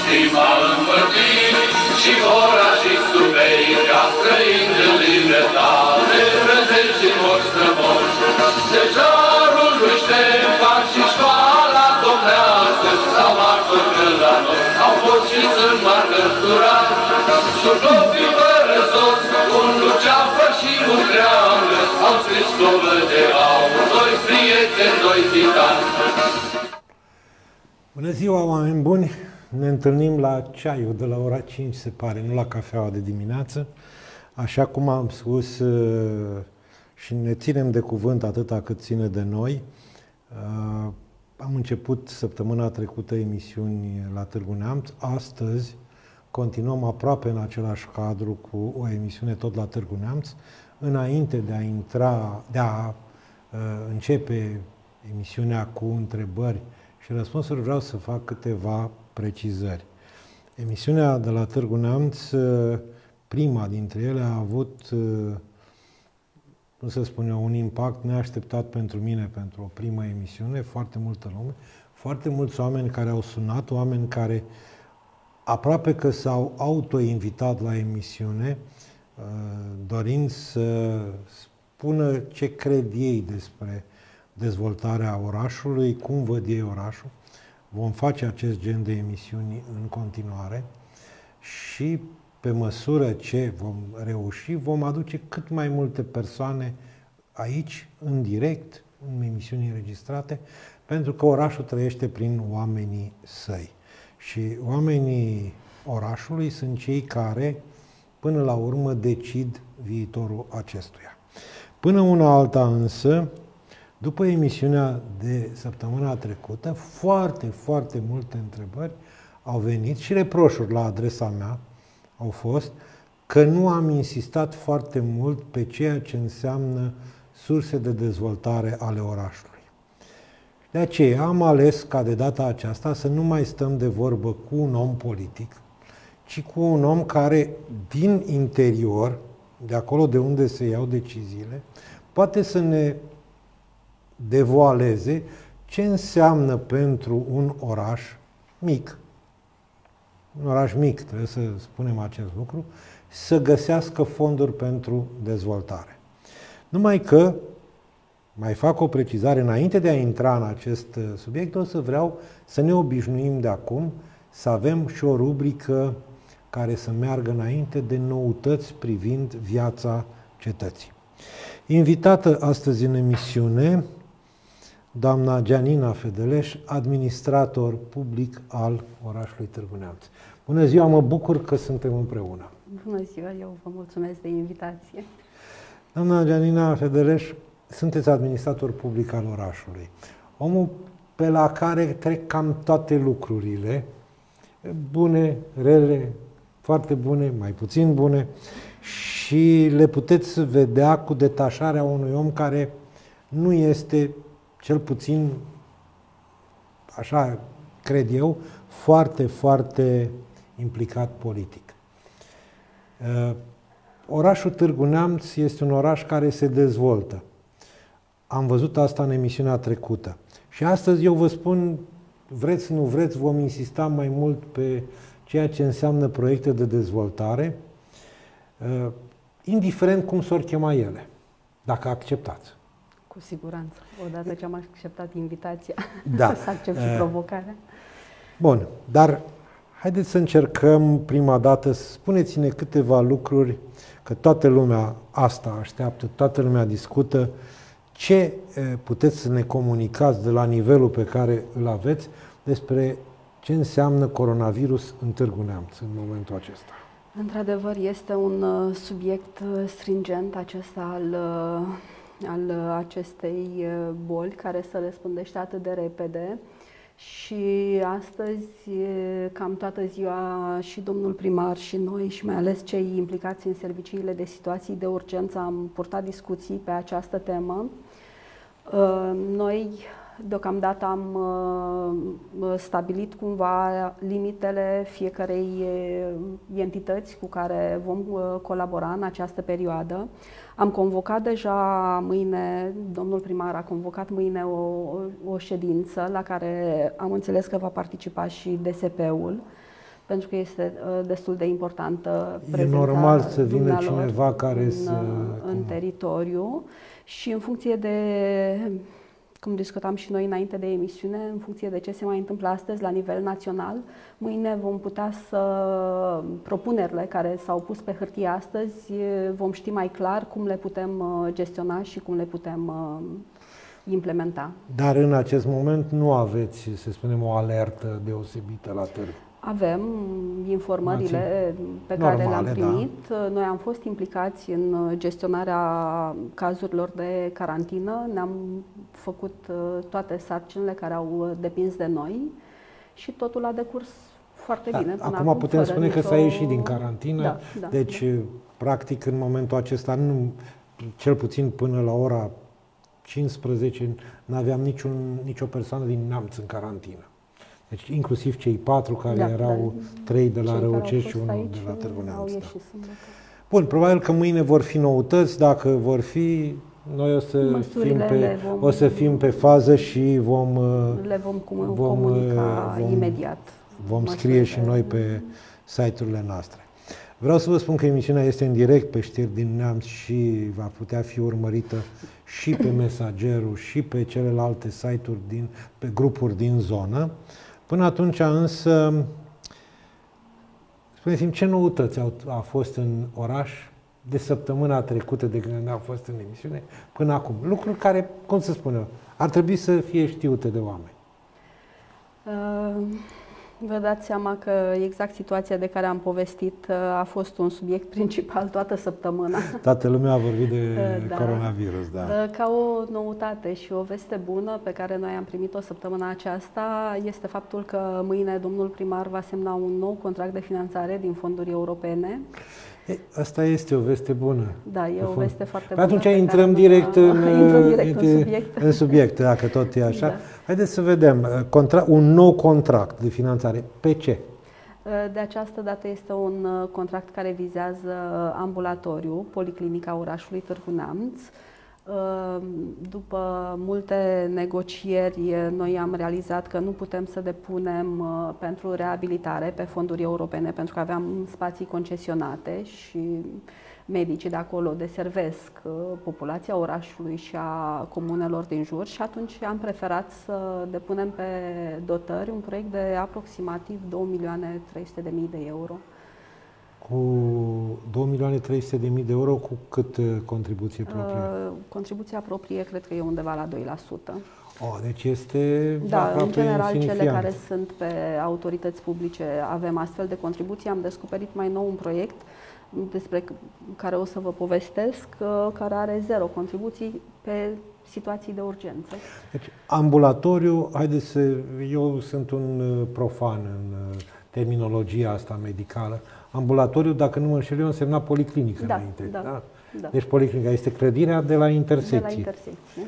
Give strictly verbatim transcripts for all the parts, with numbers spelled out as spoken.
inima împărtit și orașii Subeia, trăind în libertate, răzești și moși strămoși. De jarul lui Ștefan și școala domnească, s-au marcat la noi, au fost și sunt marcăturați. Surlopii fără soț, un luceafă și un creangă, au scris clovă de aur, doi prieteni, doi titani. Bună ziua, oameni buni! Ne întâlnim la ceaiul de la ora cinci, se pare, nu la cafeaua de dimineață. Așa cum am spus și ne ținem de cuvânt atâta cât ține de noi. Am început săptămâna trecută emisiuni la Târgu Neamț. Astăzi continuăm aproape în același cadru cu o emisiune tot la Târgu Neamț. Înainte de a intra, de a uh, începe emisiunea cu întrebări și răspunsuri, vreau să fac câteva precizări. Emisiunea de la Târgu Neamț, prima dintre ele, a avut, cum să spun eu, un impact neașteptat pentru mine, pentru o primă emisiune, foarte multă lume, foarte mulți oameni care au sunat, oameni care aproape că s-au auto-invitat la emisiune, dorind să spună ce cred ei despre dezvoltarea orașului, cum văd ei orașul. Vom face acest gen de emisiuni în continuare și pe măsură ce vom reuși, vom aduce cât mai multe persoane aici, în direct, în emisiuni înregistrate, pentru că orașul trăiește prin oamenii săi. Și oamenii orașului sunt cei care, până la urmă, decid viitorul acestuia. Până una alta însă, după emisiunea de săptămâna trecută, foarte, foarte multe întrebări au venit și reproșuri la adresa mea au fost că nu am insistat foarte mult pe ceea ce înseamnă surse de dezvoltare ale orașului. De aceea am ales ca de data aceasta să nu mai stăm de vorbă cu un om politic, ci cu un om care din interior, de acolo de unde se iau deciziile, poate să ne devoaleze ce înseamnă pentru un oraș mic, un oraș mic, trebuie să spunem acest lucru, să găsească fonduri pentru dezvoltare. Numai că, mai fac o precizare, înainte de a intra în acest subiect, o să vreau să ne obișnuim de acum, să avem și o rubrică care să meargă înainte de noutăți privind viața cetății. Invitată astăzi în emisiune, doamna Gianina Fedeleș, administrator public al orașului Târgu Neamț. Bună ziua, mă bucur că suntem împreună. Bună ziua, eu vă mulțumesc de invitație. Doamna Gianina Fedeleș, sunteți administrator public al orașului. Omul pe la care trec cam toate lucrurile, bune, rele, foarte bune, mai puțin bune, și le puteți vedea cu detașarea unui om care nu este, cel puțin, așa cred eu, foarte, foarte implicat politic. Orașul Târgu Neamț este un oraș care se dezvoltă. Am văzut asta în emisiunea trecută. Și astăzi eu vă spun, vreți, nu vreți, vom insista mai mult pe ceea ce înseamnă proiecte de dezvoltare, indiferent cum s-or chema ele, dacă acceptați. Cu siguranță. Odată ce am acceptat invitația, da. să accept și provocarea. Bun, dar haideți să încercăm prima dată, spuneți-ne câteva lucruri, că toată lumea asta așteaptă, toată lumea discută, ce puteți să ne comunicați de la nivelul pe care îl aveți despre ce înseamnă coronavirus în Târgu Neamț în momentul acesta. Într-adevăr, este un subiect stringent acesta al, al acestei boli care se răspândește atât de repede. Și astăzi, cam toată ziua, și domnul primar și noi, și mai ales cei implicați în serviciile de situații de urgență, am purtat discuții pe această temă. Noi, deocamdată, am stabilit cumva limitele fiecarei entități cu care vom colabora în această perioadă. Am convocat deja mâine, domnul primar a convocat mâine o, o ședință la care am înțeles că va participa și D S P-ul pentru că este destul de importantă prezența E normal să vină dumnealor cineva care în, să... în teritoriu și în funcție de, cum discutam și noi înainte de emisiune, în funcție de ce se mai întâmplă astăzi la nivel național, mâine vom putea să, propunerile care s-au pus pe hârtie astăzi, vom ști mai clar cum le putem gestiona și cum le putem implementa. Dar în acest moment nu aveți, să spunem, o alertă deosebită la târg? Avem informările pe care le-am primit. Da. Noi am fost implicați în gestionarea cazurilor de carantină, ne-am făcut toate sarcinile care au depins de noi și totul a decurs foarte da, bine. Acum, acum putem spune că s-a ieșit din carantină, da, da, deci, da. practic, în momentul acesta, nu, cel puțin până la ora cincisprezece, nu aveam niciun, nicio persoană din Neamț în carantină. Deci inclusiv cei patru care da, erau, da, trei de la Răucești și unul de la Târgu Neamț. Da. Bun, probabil că mâine vor fi noutăți, dacă vor fi, noi o să, fim pe, vom, o să fim pe fază și vom, le vom, vom comunica vom, imediat. Vom scrie și noi pe site-urile noastre. Vreau să vă spun că emisiunea este în direct pe Știri din Neamț și va putea fi urmărită și pe Mesagerul și pe celelalte site-uri, din, pe grupuri din zonă. Până atunci însă, spuneți-mi, ce noutăți au, a fost în oraș de săptămâna trecută de când am fost în emisiune până acum? Lucruri care, cum să spun eu, ar trebui să fie știute de oameni. Uh... Vă dați seama că exact situația de care am povestit a fost un subiect principal toată săptămâna. Toată lumea a vorbit de da. coronavirus, da. Ca o noutate și o veste bună pe care noi am primit-o săptămâna aceasta este faptul că mâine domnul primar va semna un nou contract de finanțare din fonduri europene. E, asta este o veste bună. Da, e o veste foarte bună. Atunci intrăm direct, în, direct în, subiect. în subiect, dacă tot e așa. Da. Haideți să vedem, contra, un nou contract de finanțare, pe ce? De această dată este un contract care vizează ambulatoriu, Policlinica orașului Târgu Neamț. După multe negocieri, noi am realizat că nu putem să depunem pentru reabilitare pe fonduri europene, pentru că aveam spații concesionate și medicii de acolo deservesc populația orașului și a comunelor din jur și atunci am preferat să depunem pe dotări un proiect de aproximativ două milioane trei sute de mii de euro. Cu două milioane trei sute de mii de euro, cu cât contribuție proprie? Uh, contribuția proprie cred că e undeva la doi la sută. Oh, deci este Da, în general cele care sunt pe autorități publice avem astfel de contribuții. Am descoperit mai nou un proiect despre care o să vă povestesc, care are zero contribuții pe situații de urgență. Deci, ambulatoriu, haideți să, eu sunt un profan în terminologia asta medicală. Ambulatoriu, dacă nu mă înșel eu, însemna policlinică da, înainte. Da, da? Da. Deci policlinica este clădirea de la intersecție. De la intersecție.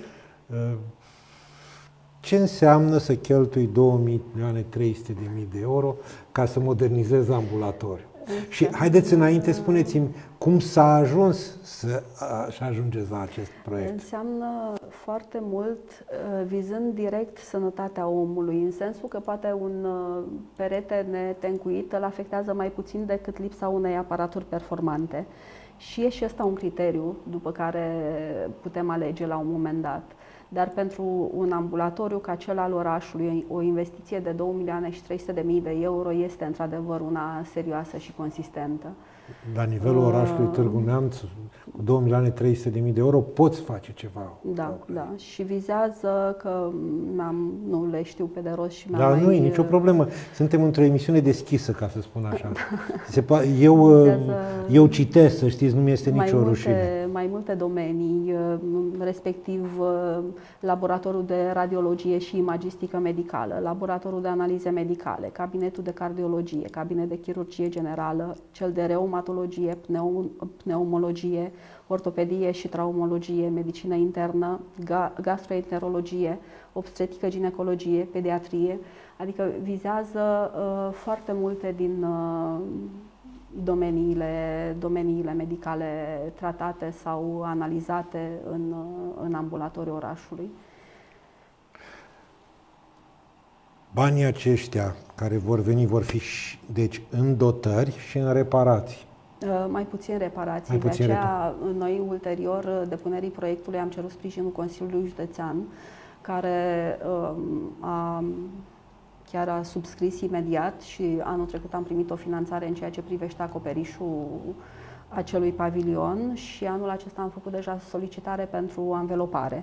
Ce înseamnă să cheltui două milioane trei sute de mii de euro ca să modernizezi ambulatoriu? Și haideți înainte, spuneți-mi, cum s-a ajuns să ajungeți la acest proiect? Înseamnă foarte mult vizând direct sănătatea omului, în sensul că poate un perete netencuit îl afectează mai puțin decât lipsa unei aparaturi performante. Și e și ăsta un criteriu după care putem alege la un moment dat. Dar pentru un ambulatoriu ca cel al orașului, o investiție de două milioane trei sute de mii de euro este într-adevăr una serioasă și consistentă. La nivelul orașului Târgu Neamț, cu două milioane trei sute de mii de euro, poți face ceva. Da, da. Și vizează că am, nu le știu pe de rost și Da, nu e nicio problemă. Suntem într-o emisiune deschisă, ca să spun așa. Se eu, eu citesc, să știți, nu mi este nicio multe, rușine. Mai multe domenii, respectiv laboratorul de radiologie și imagistică medicală, laboratorul de analize medicale, cabinetul de cardiologie, cabinet de chirurgie generală, cel de reumatologie, pneumologie, ortopedie și traumologie, medicină internă, gastroenterologie, obstetrică, ginecologie, pediatrie, adică vizează uh, foarte multe din uh, domeniile, domeniile medicale tratate sau analizate în, uh, în ambulatoriul orașului. Banii aceștia care vor veni vor fi și, deci în dotări și în reparații. Mai puțin reparații. Mai puțin de aceea, repar- noi, ulterior depunerii proiectului, am cerut sprijinul Consiliului Județean, care a, chiar a subscris imediat și anul trecut am primit o finanțare în ceea ce privește acoperișul acelui pavilion și anul acesta am făcut deja solicitare pentru anvelopare.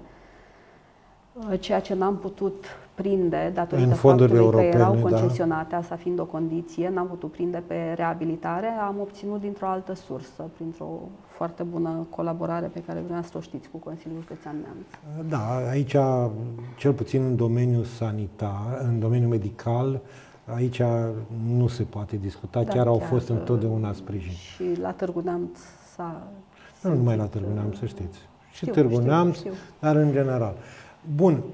Ceea ce n-am putut prinde datorită faptului europene, că erau concesionate, da. Asta fiind o condiție, n-am putut prinde pe reabilitare, am obținut dintr-o altă sursă, printr-o foarte bună colaborare pe care vreau să o știți cu Consiliul Județean Neamț. Da, aici, cel puțin în domeniul sanitar, în domeniul medical, aici nu se poate discuta, da, chiar, chiar au fost întotdeauna sprijin. Și la Târgu Neamț s-a... Nu numai la Târgu Neamț, să știți. Și știu, Târgu Neamț, știu, știu. Dar în general. Bun.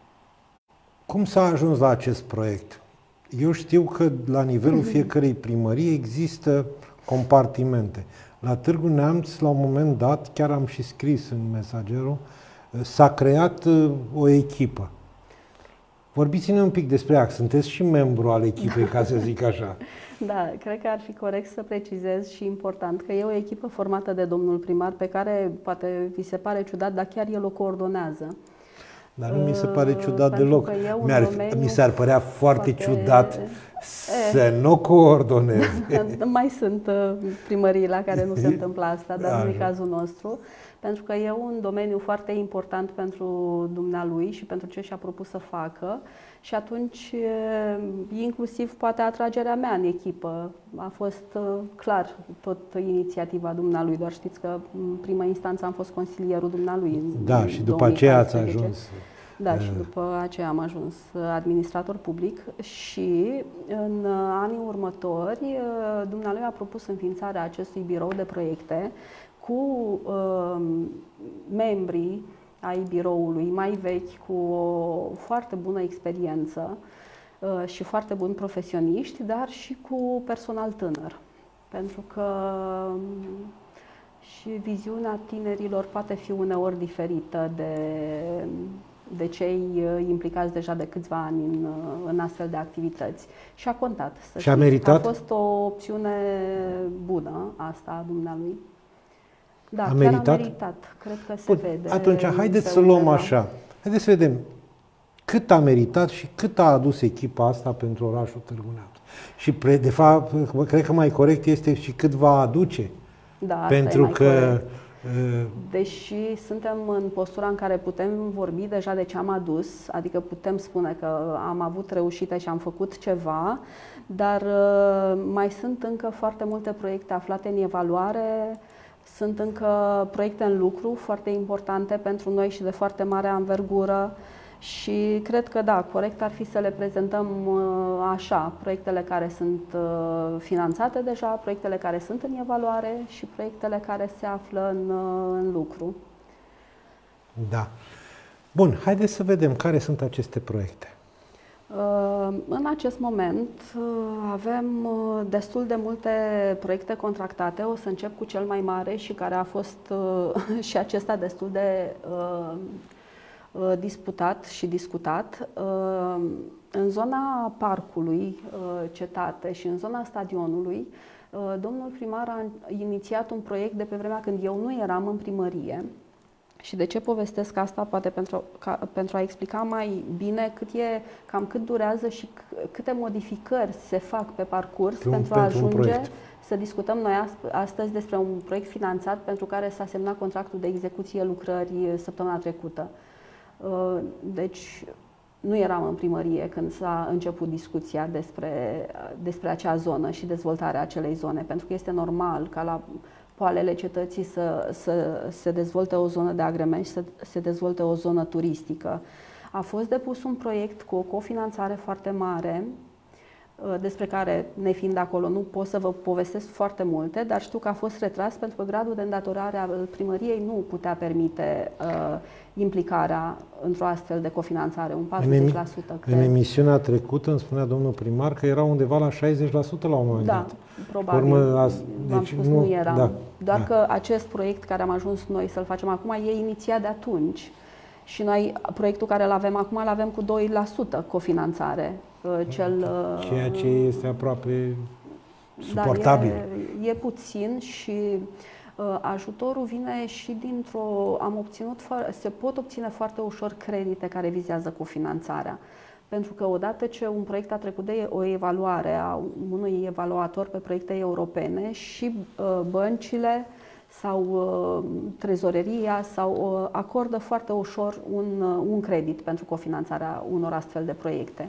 Cum s-a ajuns la acest proiect? Eu știu că la nivelul fiecărei primării există compartimente. La Târgu Neamț, la un moment dat, chiar am și scris în mesagerul, s-a creat o echipă. Vorbiți-ne un pic despre ea, sunteți și membru al echipei, ca să zic așa. Da, cred că ar fi corect să precizez și important că e o echipă formată de domnul primar, pe care poate vi se pare ciudat, dar chiar el o coordonează. Dar nu mi se pare ciudat deloc. Mi-ar, mi s-ar părea foarte, foarte ciudat e, să nu coordoneze. Mai sunt primării la care nu se întâmplă asta, dar nu e cazul nostru. Pentru că e un domeniu foarte important pentru dumnealui și pentru ce și-a propus să facă. Și atunci, inclusiv poate atragerea mea în echipă a fost clar tot inițiativa dumnealui. Doar știți că în prima instanță am fost consilierul dumnealui. Da, și după aceea ați ajuns. Da, și după aceea am ajuns administrator public și în anii următori dumnealui a propus înființarea acestui birou de proiecte cu uh, membrii ai biroului mai vechi, cu o foarte bună experiență uh, și foarte buni profesioniști, dar și cu personal tânăr. Pentru că um, și viziunea tinerilor poate fi uneori diferită de, de cei implicați deja de câțiva ani în, în astfel de activități. Și a contat. Să și a meritat? A fost o opțiune bună asta a dumnealui. Da, a meritat? Chiar a meritat. Cred că se Bun, vede. Atunci, haideți să luăm așa. Haideți să vedem cât a meritat și cât a adus echipa asta pentru orașul Târgu Neamț. Și, de fapt, cred că mai corect este și cât va aduce. Da, pentru că... Corect. Deși suntem în postura în care putem vorbi deja de ce am adus, adică putem spune că am avut reușite și am făcut ceva, dar mai sunt încă foarte multe proiecte aflate în evaluare. Sunt încă proiecte în lucru foarte importante pentru noi și de foarte mare anvergură și cred că da, corect ar fi să le prezentăm așa, proiectele care sunt finanțate deja, proiectele care sunt în evaluare și proiectele care se află în, în lucru. Da. Bun, haideți să vedem care sunt aceste proiecte. În acest moment avem destul de multe proiecte contractate. O să încep cu cel mai mare și care a fost și acesta destul de disputat și discutat. În zona parcului Cetate și în zona stadionului, domnul primar a inițiat un proiect de pe vremea când eu nu eram în primărie. Și de ce povestesc asta? Poate pentru, ca, pentru a explica mai bine cât e, cam cât durează și câte modificări se fac pe parcurs pentru, pentru a ajunge să discutăm noi astăzi despre un proiect finanțat pentru care s-a semnat contractul de execuție lucrări săptămâna trecută. Deci nu eram în primărie când s-a început discuția despre, despre acea zonă și dezvoltarea acelei zone, pentru că este normal ca la poalele cetății să, să se dezvolte o zonă de agrement și să se dezvolte o zonă turistică. A fost depus un proiect cu o cofinanțare foarte mare, despre care, nefiind acolo, nu pot să vă povestesc foarte multe, dar știu că a fost retras pentru că gradul de îndatorare al primăriei nu putea permite uh, implicarea într-o astfel de cofinanțare, un patruzeci la sută. În, în emisiunea trecută îmi spunea domnul primar că era undeva la șaizeci la sută la un moment dat. Da, probabil. V-am deci, spus, nu, nu era. Da, Doar da. că acest proiect care am ajuns noi să-l facem acum e inițiat de atunci. Și noi, proiectul care îl avem acum, îl avem cu doi la sută cofinanțare. cel... Ceea ce este aproape suportabil. Da, e, e puțin și uh, ajutorul vine și dintr-o... Am obținut, se pot obține foarte ușor credite care vizează cofinanțarea. Pentru că odată ce un proiect a trecut de o evaluare a unui evaluator pe proiecte europene și uh, băncile sau uh, trezoreria sau uh, acordă foarte ușor un, uh, un credit pentru cofinanțarea unor astfel de proiecte.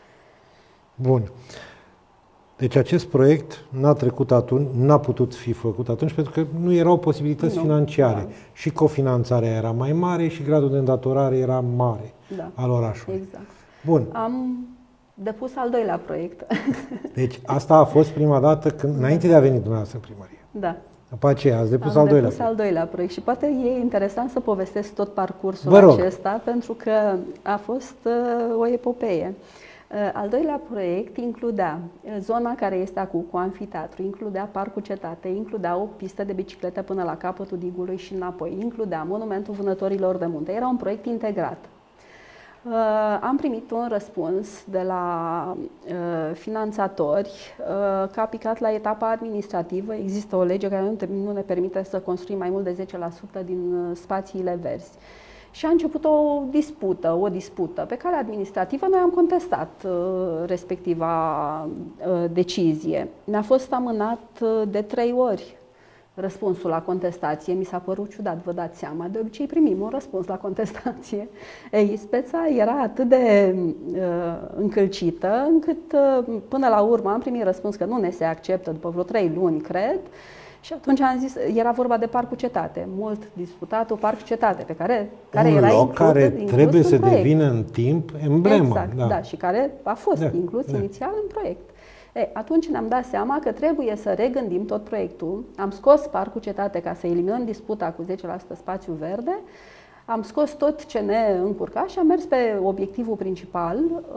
Bun. Deci acest proiect n-a trecut atunci, n-a putut fi făcut atunci pentru că nu erau posibilități nu, financiare. Da. Și cofinanțarea era mai mare și gradul de îndatorare era mare da. al orașului. Exact. Bun. Am depus al doilea proiect. Deci asta a fost prima dată când, înainte de a veni dumneavoastră în primărie. Da. După aceea ați depus Am al doilea depus proiect. al doilea proiect și poate e interesant să povestesc tot parcursul Vă rog. acesta pentru că a fost uh, o epopee. Uh, al doilea proiect includea zona care este acum cu amfiteatru, includea Parcul Cetate, includea o pistă de biciclete până la capătul digului și înapoi, includea Monumentul Vânătorilor de Munte. Era un proiect integrat. Uh, am primit un răspuns de la uh, finanțatori uh, că a picat la etapa administrativă. Există o lege care nu, te, nu ne permite să construim mai mult de zece la sută din uh, spațiile verzi. Și a început o dispută, o dispută pe care administrativă noi am contestat uh, respectiva uh, decizie. Ne-a fost amânat uh, de trei ori răspunsul la contestație. Mi s-a părut ciudat, vă dați seama. De obicei primim un răspuns la contestație. Ei, speța era atât de uh, încălcită, încât uh, până la urmă am primit răspuns că nu ne se acceptă după vreo trei luni, cred. Și atunci am zis, era vorba de Parcul Cetate, mult disputatul Parc Cetate, pe care, care un era loc inclus, care inclus trebuie în să proiect. devină în timp emblemă. Exact, da. da, și care a fost da, inclus da. inițial în proiect. E, atunci ne-am dat seama că trebuie să regândim tot proiectul. Am scos Parcul Cetate ca să eliminăm disputa cu zece la sută spațiu verde, am scos tot ce ne încurca și am mers pe obiectivul principal.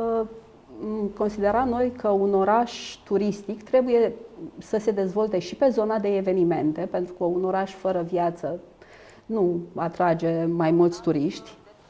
Considera noi că un oraș turistic trebuie să se dezvolte și pe zona de evenimente, pentru că un oraș fără viață nu atrage mai mulți turiști.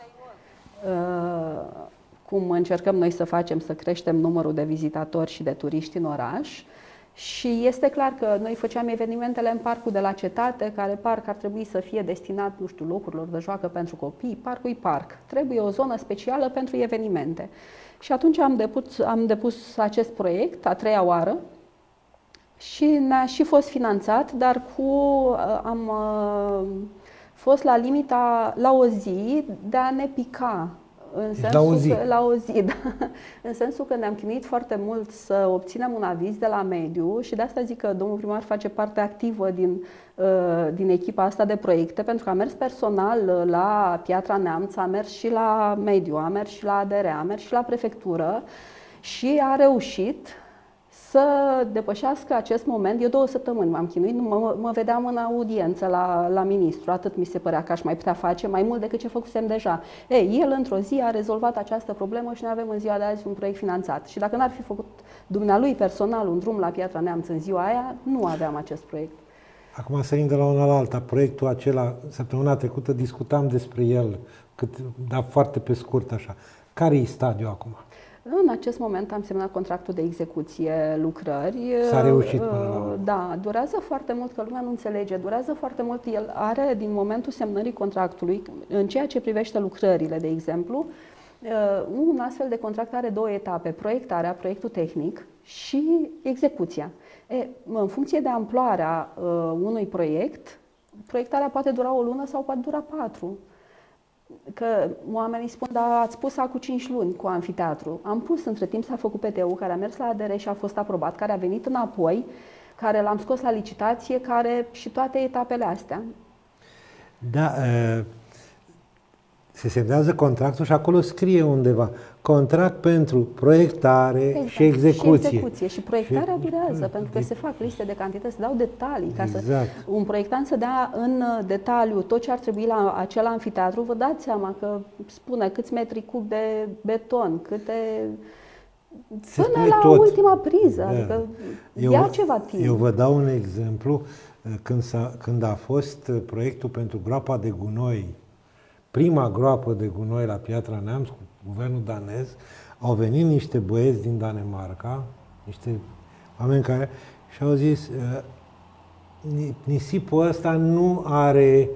Cum încercăm noi să facem, să creștem numărul de vizitatori și de turiști în oraș. Și este clar că noi făceam evenimentele în Parcul de la Cetate, care parc ar trebui să fie destinat, nu știu, locurilor de joacă pentru copii. Parcul e parc. Trebuie o zonă specială pentru evenimente. Și atunci am depus, am depus acest proiect a treia oară și ne-a și fost finanțat, dar cu am fost la limita, la o zi, de a ne pica. În sensul la o zi. Că, la o zi, da. În sensul că ne-am chinuit foarte mult să obținem un aviz de la mediu și de asta zic că domnul primar face parte activă din, din echipa asta de proiecte, pentru că a mers personal la Piatra Neamț, a mers și la mediu, a mers și la A D R, a mers și la prefectură și a reușit să depășească acest moment. Eu două săptămâni m-am chinuit, mă, mă vedeam în audiență la, la ministru, atât mi se părea că aș mai putea face, mai mult decât ce făcusem deja. Ei, el într-o zi a rezolvat această problemă și noi avem în ziua de azi un proiect finanțat. Și dacă n-ar fi făcut dumnealui personal un drum la Piatra Neamț în ziua aia, nu aveam acest proiect. Acum sărim de la una la alta. Proiectul acela, săptămâna trecută, discutam despre el, cât, dar foarte pe scurt așa. Care e stadiul acum? În acest moment am semnat contractul de execuție lucrări. S-a reușit până la urmă. Da, durează foarte mult, că lumea nu înțelege, durează foarte mult. El are, din momentul semnării contractului, în ceea ce privește lucrările, de exemplu, un astfel de contract are două etape, proiectarea, proiectul tehnic și execuția. E, în funcție de amploarea unui proiect, proiectarea poate dura o lună sau poate dura patru. Că oamenii spun, dar ați pus acum cinci luni cu amfiteatru. Am pus, între timp s-a făcut P T U, care a mers la A D R și a fost aprobat, care a venit înapoi, care l-am scos la licitație, care și toate etapele astea. Da, se semnează contractul și acolo scrie undeva contract pentru proiectare exact. și execuție. Și execuție. Și proiectarea și durează, pentru că se fac liste de cantități, se dau detalii. Ca exact. să un proiectant să dea în detaliu tot ce ar trebui la acel amfiteatru, vă dați seama că spune câți metri cub de beton, câte... Se până la tot. ultima priză, da. Adică eu, ia ceva timp. Eu vă dau un exemplu. Când, s-a, când a fost proiectul pentru groapa de gunoi, prima groapă de gunoi la Piatra Neamț, cu guvernul danez, Au venit niște băieți din Danemarca, niște oameni care și-au zis nisipul ăsta nu are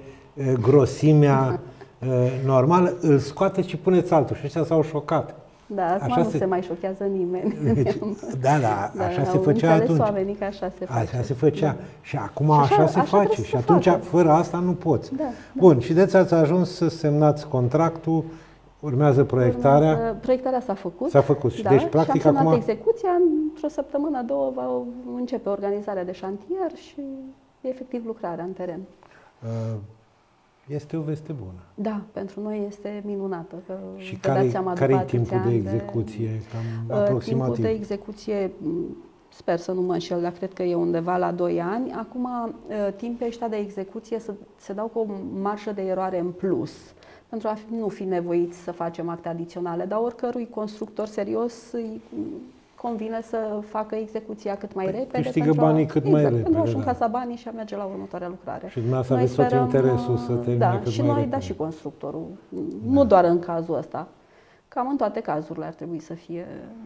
grosimea normală, îl scoateți și puneți altul. Și ăștia s-au șocat. Da, acum așa nu se... se mai șochează nimeni. Deci, da, da, da, așa se făcea atunci. Oamenii că așa se face. Așa se făcea. Da. Și acum și așa, așa se așa face. Și atunci, facă. fără asta, nu poți. Da, Bun, da. Și de ați ajuns să semnați contractul, urmează proiectarea. Urmează, proiectarea s-a făcut. S-a făcut. Și da, deci, practic, și am semnat acum... execuția, într-o săptămână, două, va începe organizarea de șantier și efectiv lucrarea în teren. Uh, Este o veste bună. Da, pentru noi este minunată. Că și care, care e timpul de execuție? Cam uh, aproximativ. Timpul de execuție, sper să nu mă înșel, dar cred că e undeva la doi ani. Acum, uh, timpii ăștia de execuție se, se dau cu o marjă de eroare în plus, pentru a nu fi nevoiți să facem acte adiționale, dar oricărui constructor serios îi convine să facă execuția cât mai păi, repede. Câștigă banii cât exact, mai repede. Pentru a-și da. încasa banii și a merge la următoarea lucrare. Și dumneavoastră aveți tot interesul să termine da, cât și mai noi, repede. da, și constructorul. Da. Nu doar în cazul ăsta. Cam în toate cazurile ar trebui să fie.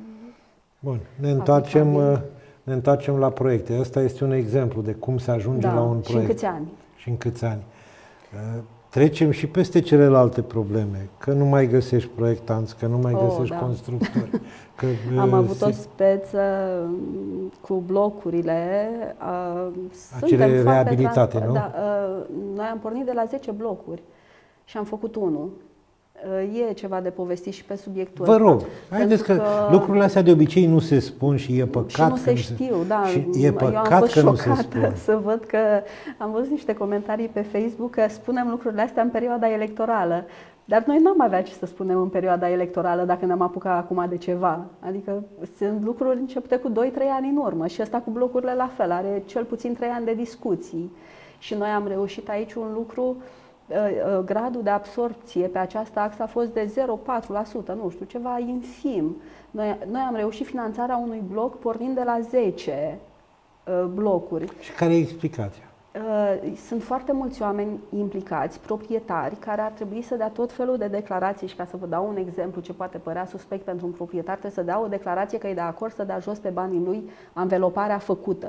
Bun, ne întoarcem, ne întoarcem la proiecte. Ăsta este un exemplu de cum se ajunge da, la un proiect. Și în câți ani. Și în câți ani. Trecem și peste celelalte probleme, că nu mai găsești proiectanți, că nu mai oh, găsești da. constructori. Că, Am uh, avut se... o speță cu blocurile. Uh, Acele reabilitate, trans... nu? Da, uh, noi am pornit de la zece blocuri și am făcut unul. Uh, e ceva de povestit și pe subiectul ăsta. Vă rog, ăsta, haideți că, că lucrurile astea de obicei nu se spun și e păcat. Și nu că se nu știu, se... da. Și e păcat Eu am fost că nu se șocată spun. să văd că am văzut niște comentarii pe Facebook că spunem lucrurile astea în perioada electorală. Dar noi n-am avea ce să spunem în perioada electorală dacă ne-am apucat acum de ceva. Adică sunt lucruri începute cu doi trei ani în urmă și ăsta cu blocurile la fel, are cel puțin trei ani de discuții. Și noi am reușit aici un lucru, gradul de absorpție pe această axă a fost de zero virgulă patru la sută, nu știu, ceva infim. Noi, noi am reușit finanțarea unui bloc pornind de la zece blocuri. Și care e explicația? Sunt foarte mulți oameni implicați, proprietari, care ar trebui să dea tot felul de declarații și ca să vă dau un exemplu ce poate părea suspect pentru un proprietar, trebuie să dea o declarație că e de acord să dea jos pe banii lui anveloparea făcută.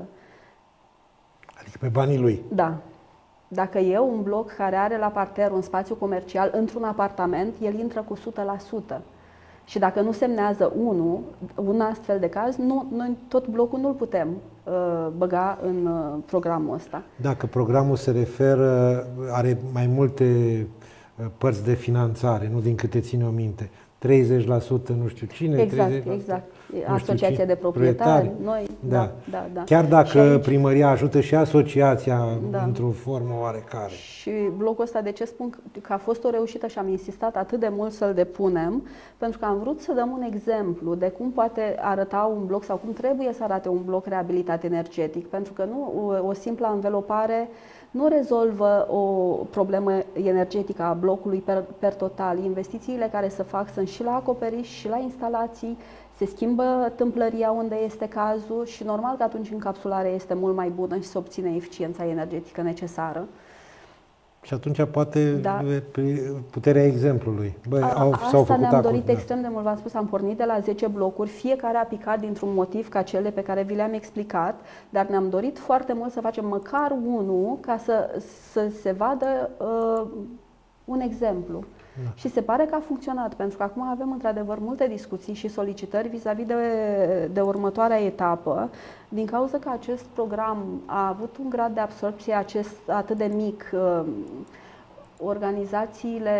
Adică pe banii lui? Da. Dacă e un bloc care are la parter un spațiu comercial într-un apartament, el intră cu o sută la sută. Și dacă nu semnează unul, un astfel de caz, nu, noi tot blocul nu-l putem uh, băga în uh, programul ăsta. Dacă programul se referă, are mai multe uh, părți de finanțare, nu din câte ține o minte, treizeci la sută nu știu cine, exact, treizeci la sută exact. Asociația de proprietari, noi, da. Da, da, da. Chiar dacă aici, primăria ajută și asociația da. într-o formă oarecare. Și blocul ăsta, de ce spun că a fost o reușită și am insistat atât de mult să-l depunem? Pentru că am vrut să dăm un exemplu de cum poate arăta un bloc sau cum trebuie să arate un bloc reabilitat energetic. Pentru că nu o simplă anvelopare nu rezolvă o problemă energetică a blocului per, per total. Investițiile care se fac sunt și la acoperiș și la instalații, se schimbă tâmplăria unde este cazul și normal că atunci încapsularea este mult mai bună și se obține eficiența energetică necesară. Și atunci poate da. puterea exemplului. Bă, a, au, asta s-au făcut ne-am acum, dorit da. extrem de mult, v-am spus, am pornit de la zece blocuri, fiecare a picat dintr-un motiv ca cele pe care vi le-am explicat, dar ne-am dorit foarte mult să facem măcar unul ca să, să se vadă uh, un exemplu. Da. Și se pare că a funcționat, pentru că acum avem într-adevăr multe discuții și solicitări vis-a-vis de, de următoarea etapă, din cauza că acest program a avut un grad de absorpție acest, atât de mic. Organizațiile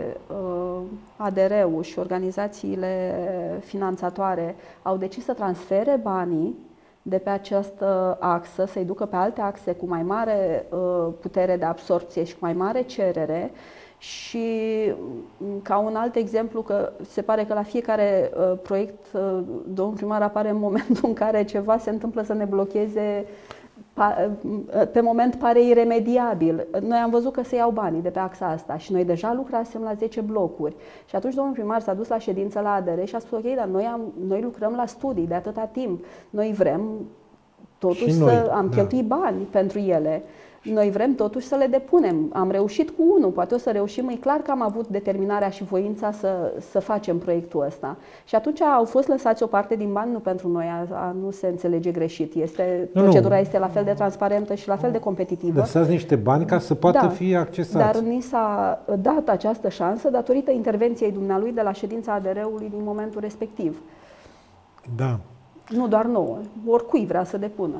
A D R-ul și organizațiile finanțatoare au decis să transfere banii de pe această axă, să-i ducă pe alte axe cu mai mare putere de absorpție și cu mai mare cerere. Și ca un alt exemplu, că se pare că la fiecare uh, proiect, uh, domnul primar apare în momentul în care ceva se întâmplă să ne blocheze, pa, uh, pe moment pare iremediabil. Noi am văzut că se iau banii de pe axa asta și noi deja lucrasem la zece blocuri. Și atunci domnul primar s-a dus la ședință la A D R și a spus, ok, dar noi, am, noi lucrăm la studii de atâta timp. Noi vrem totuși noi, să am da. cheltuit bani pentru ele. Noi vrem totuși să le depunem. Am reușit cu unul, poate o să reușim. E clar că am avut determinarea și voința să, să facem proiectul ăsta. Și atunci au fost lăsați o parte din bani, nu pentru noi, a, a nu se înțelege greșit. Este, nu, procedura nu. este la fel de transparentă și la fel de competitivă. Lăsați niște bani ca să poată da, fi accesați. Dar ni s-a dat această șansă datorită intervenției dumnealui de la ședința A D R-ului din momentul respectiv. Da. Nu doar nouă, oricui vrea să depună.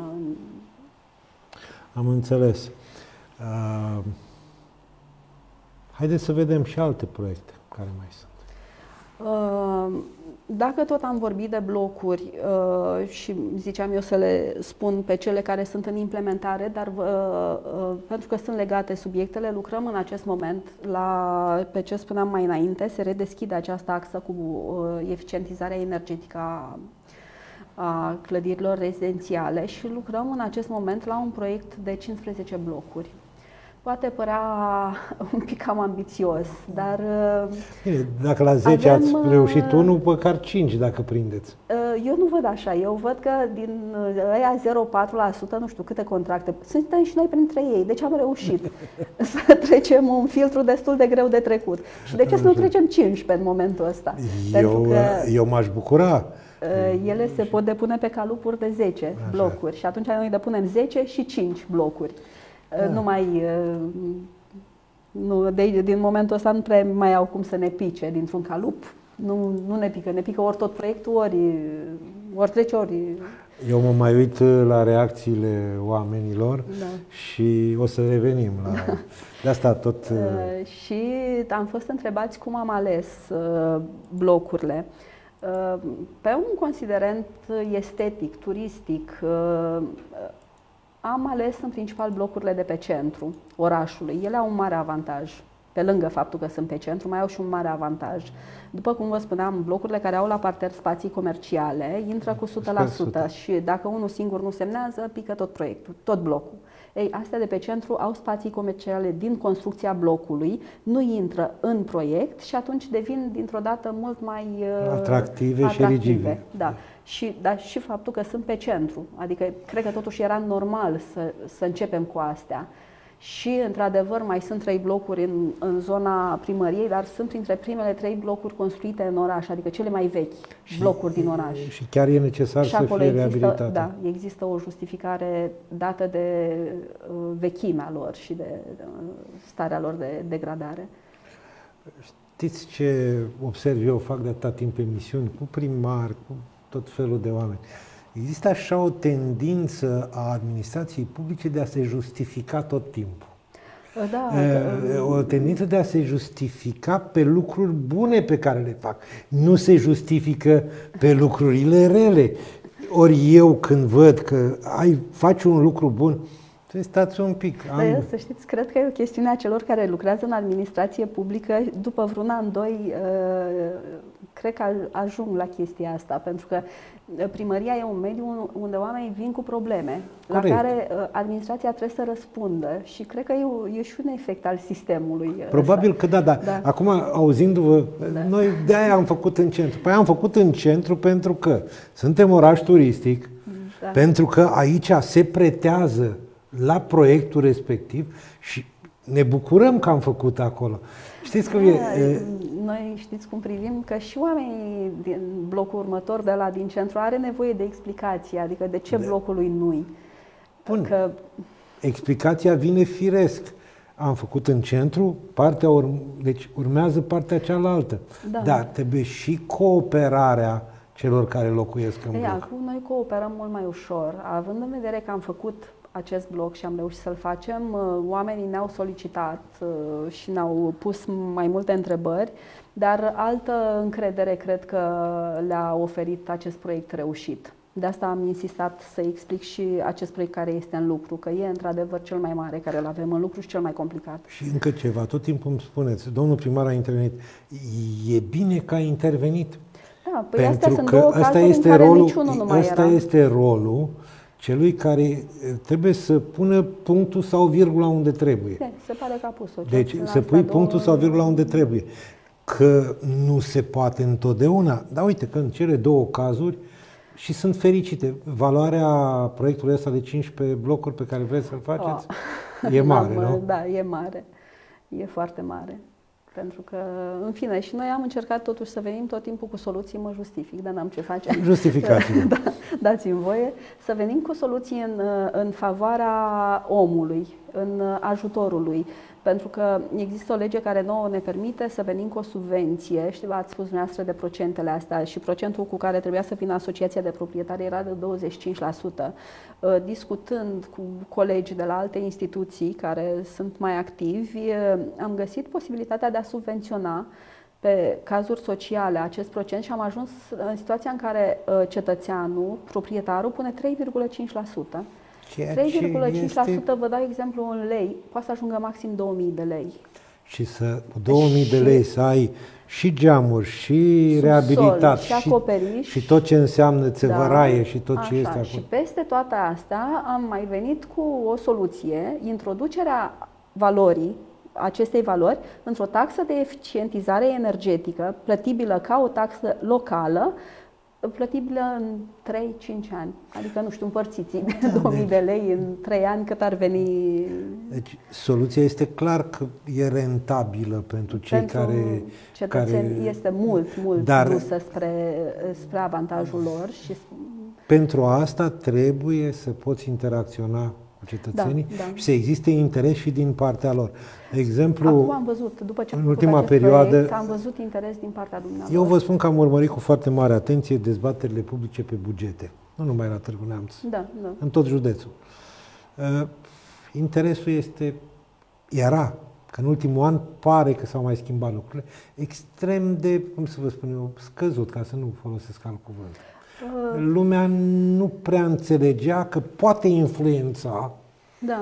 Am înțeles. Uh, haideți să vedem și alte proiecte care mai sunt. Uh, dacă tot am vorbit de blocuri uh, și ziceam eu să le spun pe cele care sunt în implementare, dar uh, uh, pentru că sunt legate subiectele, lucrăm în acest moment la, pe ce spuneam mai înainte, se redeschide această axă cu uh, eficientizarea energetică a a clădirilor rezidențiale și lucrăm în acest moment la un proiect de cincisprezece blocuri. Poate părea un pic cam ambițios, dar... Bine, dacă la zece avem, ați reușit unul, măcar cinci dacă prindeți. Eu nu văd așa. Eu văd că din ăia zero virgulă patru la sută, nu știu câte contracte, suntem și noi printre ei. Deci am reușit să trecem un filtru destul de greu de trecut. Și de ce să nu trecem cincisprezece în momentul ăsta? Eu, că eu m-aș bucura. Ele se pot depune pe calupuri de zece Așa. blocuri și atunci noi depunem zece și cinci blocuri. Da. Nu mai, nu, de, din momentul ăsta nu prea mai au cum să ne pice dintr-un calup. Nu, nu ne pică, ne pică ori tot proiectul, ori, ori trece, ori... Eu mă mai uit la reacțiile oamenilor da. și o să revenim la... De asta tot... Uh, și am fost întrebați cum am ales uh, blocurile. Pe un considerent estetic, turistic, am ales în principal blocurile de pe centru orașului. Ele au un mare avantaj. Pe lângă faptul că sunt pe centru, mai au și un mare avantaj. După cum vă spuneam, blocurile care au la parter spații comerciale intră cu o sută la sută și dacă unul singur nu semnează, pică tot proiectul, tot blocul. Ei, astea de pe centru au spații comerciale din construcția blocului, nu intră în proiect și atunci devin dintr-o dată mult mai uh, atractive, atractive și eligive. Da. Și, dar și faptul că sunt pe centru, adică cred că totuși era normal să, să începem cu astea. Și, într-adevăr, mai sunt trei blocuri în, în zona primăriei, dar sunt printre primele trei blocuri construite în oraș, adică cele mai vechi și, blocuri din oraș. Și chiar e necesar și să fie există, reabilitate. Da, există o justificare dată de uh, vechimea lor și de uh, starea lor de degradare. Știți ce observ eu, fac de atâta timp emisiuni cu primari, cu tot felul de oameni. Există așa o tendință a administrației publice de a se justifica tot timpul. Da, o tendință de a se justifica pe lucruri bune pe care le fac. Nu se justifică pe lucrurile rele. Ori eu când văd că ai, faci un lucru bun, să stați un pic. Am... Să știți, cred că e o chestiune a celor care lucrează în administrație publică. După vreun an, doi, cred că ajung la chestia asta, pentru că primăria e un mediu unde oamenii vin cu probleme, Corect. la care administrația trebuie să răspundă și cred că e, e și un efect al sistemului. Probabil ăsta. că da, dar da. Acum, auzindu-vă, da. noi de-aia am făcut în centru. Păi am făcut în centru pentru că suntem oraș turistic, da. pentru că aici se pretează la proiectul respectiv și ne bucurăm că am făcut acolo. Știți cum da, e? Noi știți cum privim că și oamenii din blocul următor de la din centru are nevoie de explicație, adică de ce de. blocul lui nu-i. Bun. Că... Explicația vine firesc. Am făcut în centru, partea urm... deci urmează partea cealaltă. Da. Dar trebuie și cooperarea celor care locuiesc în Ei, bloc. Acum noi cooperăm mult mai ușor, având în vedere că am făcut acest bloc și am reușit să-l facem, oamenii ne-au solicitat și ne-au pus mai multe întrebări, dar altă încredere cred că le-a oferit acest proiect reușit. De asta am insistat să explic și acest proiect care este în lucru, că e într-adevăr cel mai mare care îl avem în lucru și cel mai complicat. Și încă ceva, tot timpul îmi spuneți, domnul primar a intervenit, e bine că a intervenit. Da, păi astea sunt două cazuri în care rolul, niciunul nu mai asta era. este rolul celui care trebuie să pună punctul sau virgula unde trebuie. De, se pare că a pus-o. Deci să pui punctul două... sau virgula unde trebuie. Că nu se poate întotdeauna. Dar uite că în cele două cazuri și sunt fericite. Valoarea proiectului ăsta de cincisprezece blocuri pe care vreți să-l faceți oh. e mare, nu? Da, e mare. E foarte mare. Pentru că, în fine, și noi am încercat totuși să venim tot timpul cu soluții, mă justific, dar n-am ce face. Justificați-vă. Da, dați-mi voie să venim cu soluții în, în favoarea omului, în ajutorul lui. Pentru că există o lege care nouă ne permite să venim cu o subvenție, știu, ați spus dumneavoastră de procentele astea și procentul cu care trebuia să vină asociația de proprietari era de douăzeci și cinci la sută. Discutând cu colegi de la alte instituții care sunt mai activi, am găsit posibilitatea de a subvenționa pe cazuri sociale acest procent și am ajuns în situația în care cetățeanul, proprietarul, pune trei virgulă cinci la sută. trei virgulă cinci la sută, este... vă dau exemplu în lei, poate să ajungă maxim două mii de lei. Și să, cu două mii și... de lei să ai și geamuri, și subsol, reabilitat, și acoperiș, și, și tot ce înseamnă țevăraie, da, și tot ce așa, este acolo. Și peste toate astea am mai venit cu o soluție, introducerea valorii, acestei valori, într-o taxă de eficientizare energetică, plătibilă ca o taxă locală, plătibilă în trei cinci ani. Adică, nu știu, împărțiți de două mii de lei în trei ani cât ar veni. Deci, soluția este clar că e rentabilă pentru cei pentru care... cetățeni care... este mult, mult dar, dusă spre, spre avantajul lor. Și... Pentru asta trebuie să poți interacționa cu cetățenii, da, da, și să existe interes și din partea lor. De exemplu, acum am văzut, după ce în ultima perioadă, proiect, am văzut interes din partea dumneavoastră. Eu vă spun că am urmărit cu foarte mare atenție dezbaterile publice pe bugete, nu numai la Târgu Neamț, da, da. în tot județul. Uh, interesul este, era, că în ultimul an pare că s-au mai schimbat lucrurile, extrem de, cum să vă spun eu, scăzut, ca să nu folosesc alt cuvânt. Uh. Lumea nu prea înțelegea că poate influența, da,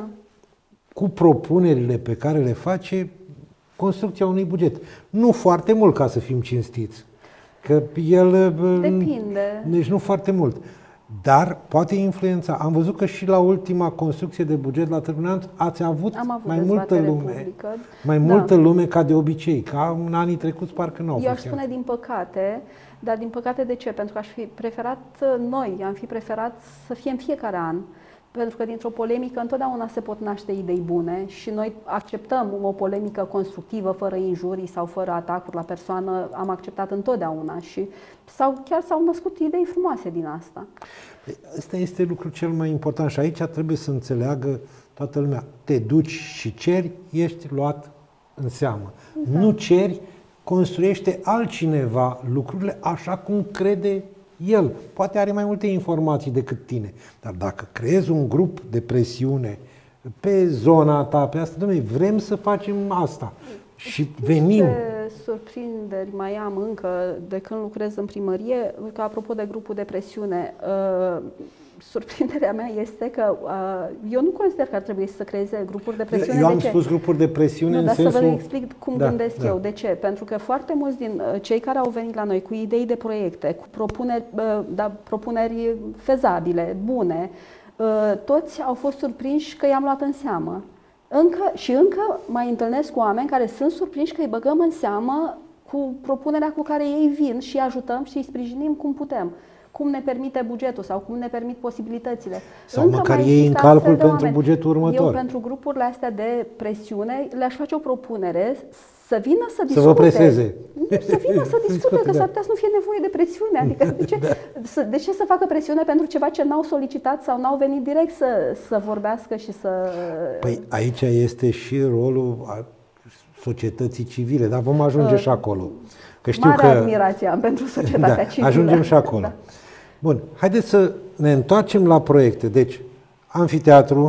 cu propunerile pe care le face construcția unui buget. Nu foarte mult, ca să fim cinstiți. Că el... Depinde. Deci nu foarte mult. Dar poate influența. Am văzut că și la ultima construcție de buget la Târgu Neamț ați avut, avut mai multă lume, publică. mai da. multă lume ca de obicei, ca în anii trecuți parcă nu au fost. Eu aș spune din păcate, dar din păcate de ce? Pentru că aș fi preferat noi, am fi preferat să fie în fiecare an. Pentru că dintr-o polemică întotdeauna se pot naște idei bune și noi acceptăm o polemică constructivă, fără injurii sau fără atacuri la persoană, am acceptat întotdeauna și sau chiar s-au născut idei frumoase din asta. Ăsta este lucrul cel mai important și aici trebuie să înțeleagă toată lumea. Te duci și ceri, ești luat în seamă. Exact. Nu ceri, construiește altcineva lucrurile așa cum crede el. Poate are mai multe informații decât tine, dar dacă creezi un grup de presiune pe zona ta, pe asta, dom'le, vrem să facem asta și știți venim. Ce surprinderi mai am încă de când lucrez în primărie, că apropo de grupul de presiune, uh, surprinderea mea este că uh, eu nu consider că ar trebui să creeze grupuri de presiune. Eu am de ce? spus grupuri de presiune nu, în dar sensul... să vă explic cum da, gândesc da. eu. De ce? Pentru că foarte mulți din uh, cei care au venit la noi cu idei de proiecte, cu propuneri, uh, da, propuneri fezabile, bune, uh, toți au fost surprinși că i-am luat în seamă. Încă, și încă mai întâlnesc cu oameni care sunt surprinși că îi băgăm în seamă cu propunerea cu care ei vin și îi ajutăm și îi sprijinim cum putem. Cum ne permite bugetul sau cum ne permit posibilitățile. Sau încă măcar ei în calcul pentru oameni. Bugetul următor. Eu pentru grupurile astea de presiune le-aș face o propunere să vină să discute. Să vă preseze. Să vină să discute, că s-ar putea să nu fie nevoie de presiune. Adică de ce, să, de ce să facă presiune pentru ceva ce n-au solicitat sau n-au venit direct să, să vorbească și să... Păi aici este și rolul societății civile, dar vom ajunge uh, și acolo. Că știu mare că... admirație am pentru societatea da, civilă. Ajungem și acolo. Da. Bun, haideți să ne întoarcem la proiecte. Deci, amfiteatru,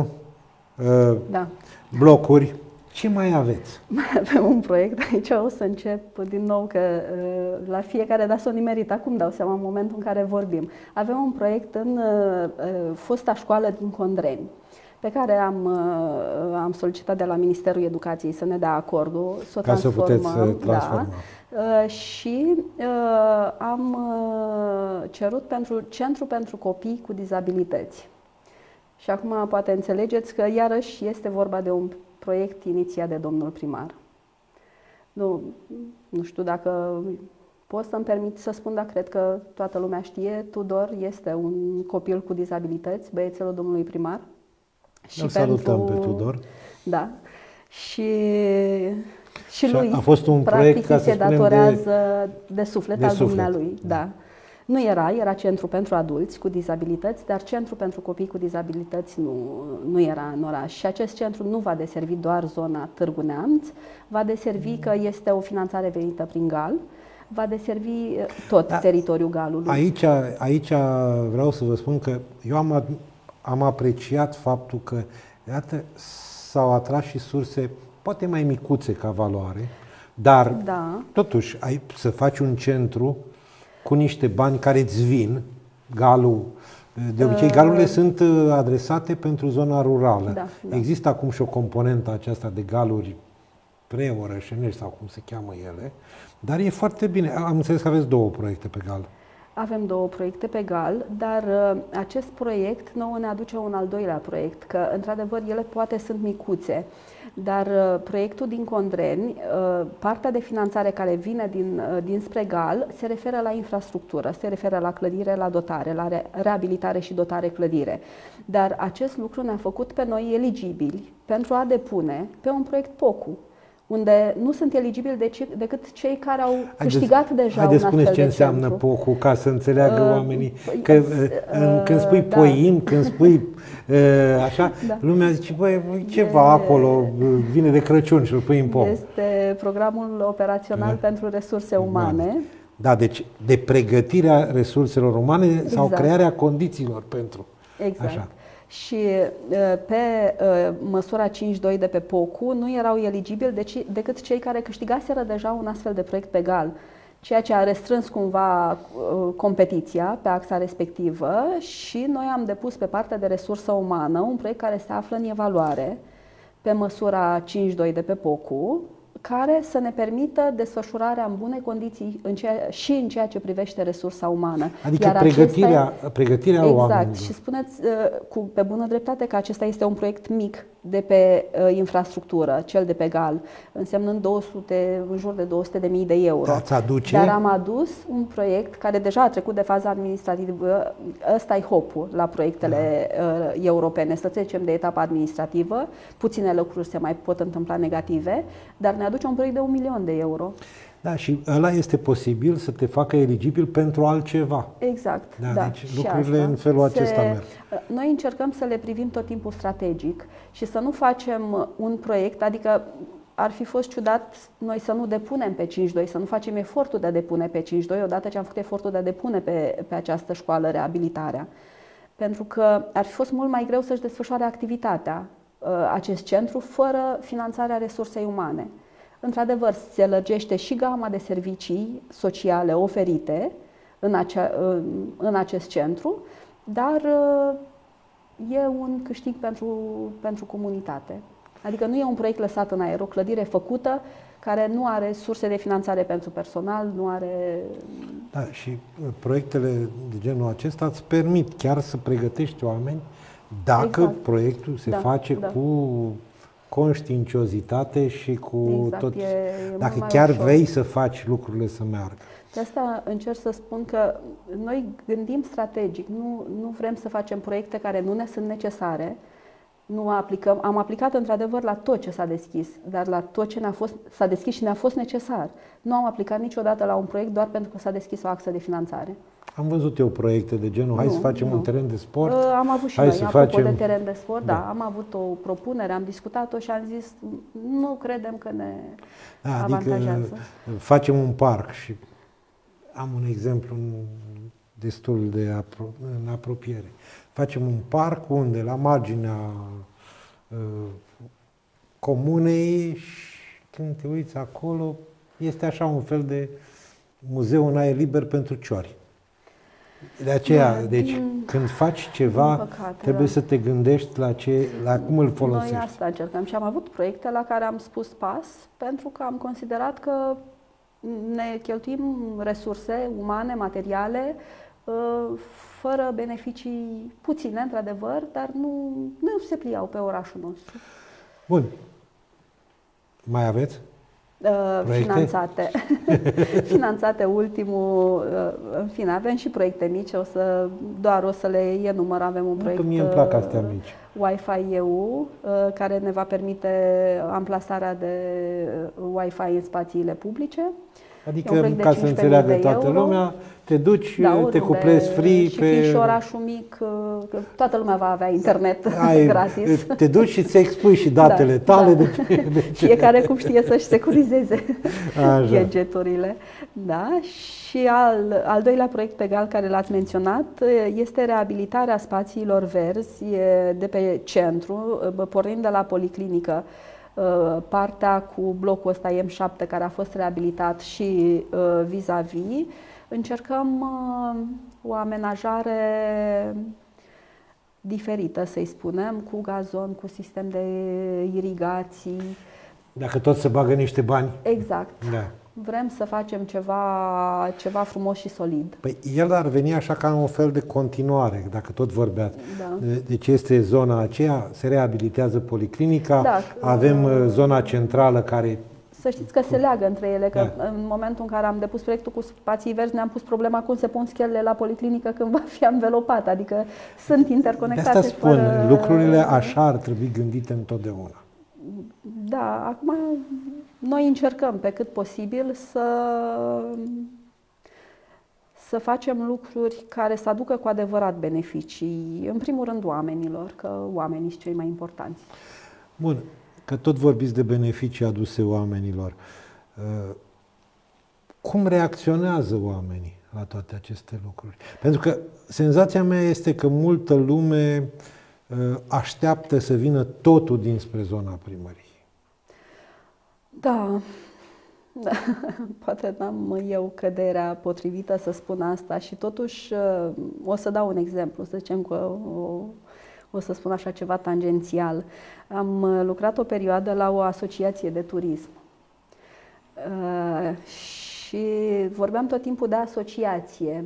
da. blocuri, ce mai aveți? Mai avem un proiect, aici o să încep din nou, că la fiecare da s-o nimerit, acum dau seama în momentul în care vorbim. Avem un proiect în fosta școală din Condreni, pe care am, am solicitat de la Ministerul Educației să ne dea acordul, să o Ca să puteți transforma. Da. Uh, și uh, am uh, cerut pentru Centru pentru Copii cu Dizabilități. Și acum poate înțelegeți că iarăși este vorba de un proiect inițiat de domnul primar. Nu, nu știu dacă Pot să-mi permit să spun, dar cred că toată lumea știe, Tudor este un copil cu dizabilități, băiețelul domnului primar. Și îl salutăm pe Tudor. Da. Și, și, și lui, a fost un practic, proiect, ca se să datorează de, de suflet de al suflet. dumnealui. Da. Da. Nu era, era centru pentru adulți cu dizabilități, dar centru pentru copii cu dizabilități nu, nu era în oraș. Și acest centru nu va deservi doar zona Târgu Neamț, va deservi că este o finanțare venită prin Gal, va deservi tot da. teritoriul Galului. Aici, aici vreau să vă spun că eu am, am apreciat faptul că, iată, s-au atras și surse poate mai micuțe ca valoare, dar da. totuși ai, să faci un centru cu niște bani care îți vin, Galul, de obicei galurile uh, sunt adresate pentru zona rurală. Da, da. Există acum și o componentă aceasta de galuri preorășenești sau cum se cheamă ele, dar e foarte bine. Am înțeles că aveți două proiecte pe Gal. Avem două proiecte pe Gal, dar uh, acest proiect nouă ne aduce un al doilea proiect, că într-adevăr ele poate sunt micuțe, dar uh, proiectul din Condreni, uh, partea de finanțare care vine din, uh, dinspre Gal se referă la infrastructură, se referă la clădire, la dotare, la re reabilitare și dotare clădire. Dar acest lucru ne-a făcut pe noi eligibili pentru a depune pe un proiect POCU, unde nu sunt eligibili de ce, decât cei care au câștigat haideți, deja haideți un astfel de ce înseamnă centru. POCU, ca să înțeleagă uh, oamenii. Că, uh, când spui da. POIM, când spui uh, așa, da. lumea zice, băi, ceva e, acolo vine de Crăciun și îl pui în POCU. Este programul operațional da. pentru resurse umane. Da, deci de pregătirea resurselor umane exact. sau crearea condițiilor pentru. Exact. Așa. Și pe măsura cinci doi de pe POCU nu erau eligibili deci, decât cei care câștigaseră deja un astfel de proiect pe Gal, ceea ce a restrâns cumva competiția pe axa respectivă și noi am depus pe partea de resursă umană un proiect care se află în evaluare pe măsura cinci doi de pe POCU, care să ne permită desfășurarea în bune condiții în ceea, și în ceea ce privește resursa umană. Adică Iar pregătirea, acesta, pregătirea exact, oamenilor. Și spuneți cu, pe bună dreptate că acesta este un proiect mic de pe uh, infrastructură, cel de pe Gal, însemnând două sute, în jur de două sute de mii de euro. Aduce? Dar am adus un proiect care deja a trecut de faza administrativă, ăsta e hopul la proiectele da. uh, europene, să trecem de etapa administrativă, puține lucruri se mai pot întâmpla negative, dar ne aduce un proiect de un milion de euro. Da, și ăla este posibil să te facă eligibil pentru altceva. Exact, da. da. Deci lucrurile în felul acesta se, merg. Noi încercăm să le privim tot timpul strategic și să nu facem un proiect, adică ar fi fost ciudat noi să nu depunem pe cinci doi, să nu facem efortul de a depune pe cinci doi, odată ce am făcut efortul de a depune pe, pe această școală reabilitarea. Pentru că ar fi fost mult mai greu să-și desfășoare activitatea, acest centru, fără finanțarea resursei umane. Într-adevăr, se lărgește și gama de servicii sociale oferite în, acea, în acest centru, dar e un câștig pentru, pentru comunitate. Adică nu e un proiect lăsat în aer, o clădire făcută care nu are surse de finanțare pentru personal, nu are... Da, și proiectele de genul acesta îți permit chiar să pregătești oameni dacă exact. proiectul se da, face da. cu conștiinciozitate și cu exact, tot... E, e dacă chiar ușor. vrei să faci lucrurile să meargă. De asta încerc să spun că noi gândim strategic, nu, nu vrem să facem proiecte care nu ne sunt necesare, nu aplicăm, am aplicat într-adevăr la tot ce s-a deschis, dar la tot ce ne-a fost, s-a deschis și ne-a fost necesar. Nu am aplicat niciodată la un proiect doar pentru că s-a deschis o axă de finanțare. Am văzut eu proiecte de genul, hai nu, să facem nu. un teren de sport. Am avut și hai noi, să apropo facem... de teren de sport, da. da, am avut o propunere, am discutat-o și am zis, nu credem că ne da, avantajează. Adică facem un parc și am un exemplu destul de apro în apropiere. Facem un parc unde la marginea uh, comunei și când te uiți acolo este așa un fel de muzeu în aer liber pentru ciori. De aceea, da, deci din, când faci ceva, păcate, trebuie da. să te gândești la, ce, la cum îl folosești. Noi asta încercăm și am avut proiecte la care am spus pas pentru că am considerat că ne cheltuim resurse umane, materiale, fără beneficii puține, într-adevăr, dar nu, nu se pliau pe orașul nostru. Bun. Mai aveți? Uh, finanțate. finanțate ultimul, uh, în fine, avem și proiecte mici, o să, doar o să le enumăr. Avem un proiect mie îmi plac astea mici. Wi-Fi E U, uh, care ne va permite amplasarea de Wi-Fi în spațiile publice. Adică, ca să înțeleagă toată euro. lumea, te duci, da, te cuplezi free și pe... Și orașul mic, că toată lumea va avea internet Ai, gratis. Te duci și îți expui și datele da, tale. Da. De, de Fiecare cum știe să-și securizeze gadgeturile. Da? Și al, al doilea proiect pe care l-ați menționat este reabilitarea spațiilor verzi de pe centru, pornind de la policlinică. Partea cu blocul ăsta M șapte care a fost reabilitat și vis-a-vis, -vis, încercăm o amenajare diferită, să-i spunem, cu gazon, cu sistem de irigații. Dacă tot se bagă niște bani. Exact. Da. Vrem să facem ceva, ceva frumos și solid. Păi el ar veni așa ca un fel de continuare, dacă tot vorbeați. Da. Deci este zona aceea, se reabilitează policlinica, da, avem uh, zona centrală care... Să știți că se leagă între ele, că da. în momentul în care am depus proiectul cu spații verzi, ne-am pus problema cum se pun schelele la policlinică când va fi învelopat, adică sunt interconectate. De asta spun, fără... lucrurile așa ar trebui gândite întotdeauna. Da, acum noi încercăm pe cât posibil să, să facem lucruri care să aducă cu adevărat beneficii, în primul rând oamenilor, că oamenii sunt cei mai importanți. Bun, că tot vorbiți de beneficii aduse oamenilor. Cum reacționează oamenii la toate aceste lucruri? Pentru că senzația mea este că multă lume așteaptă să vină totul dinspre zona primăriei. Da, da. Poate n-am eu căderea potrivită să spun asta și totuși o să dau un exemplu, să zicem că o, o să spun așa ceva tangențial. Am lucrat o perioadă la o asociație de turism uh, și vorbeam tot timpul de asociație.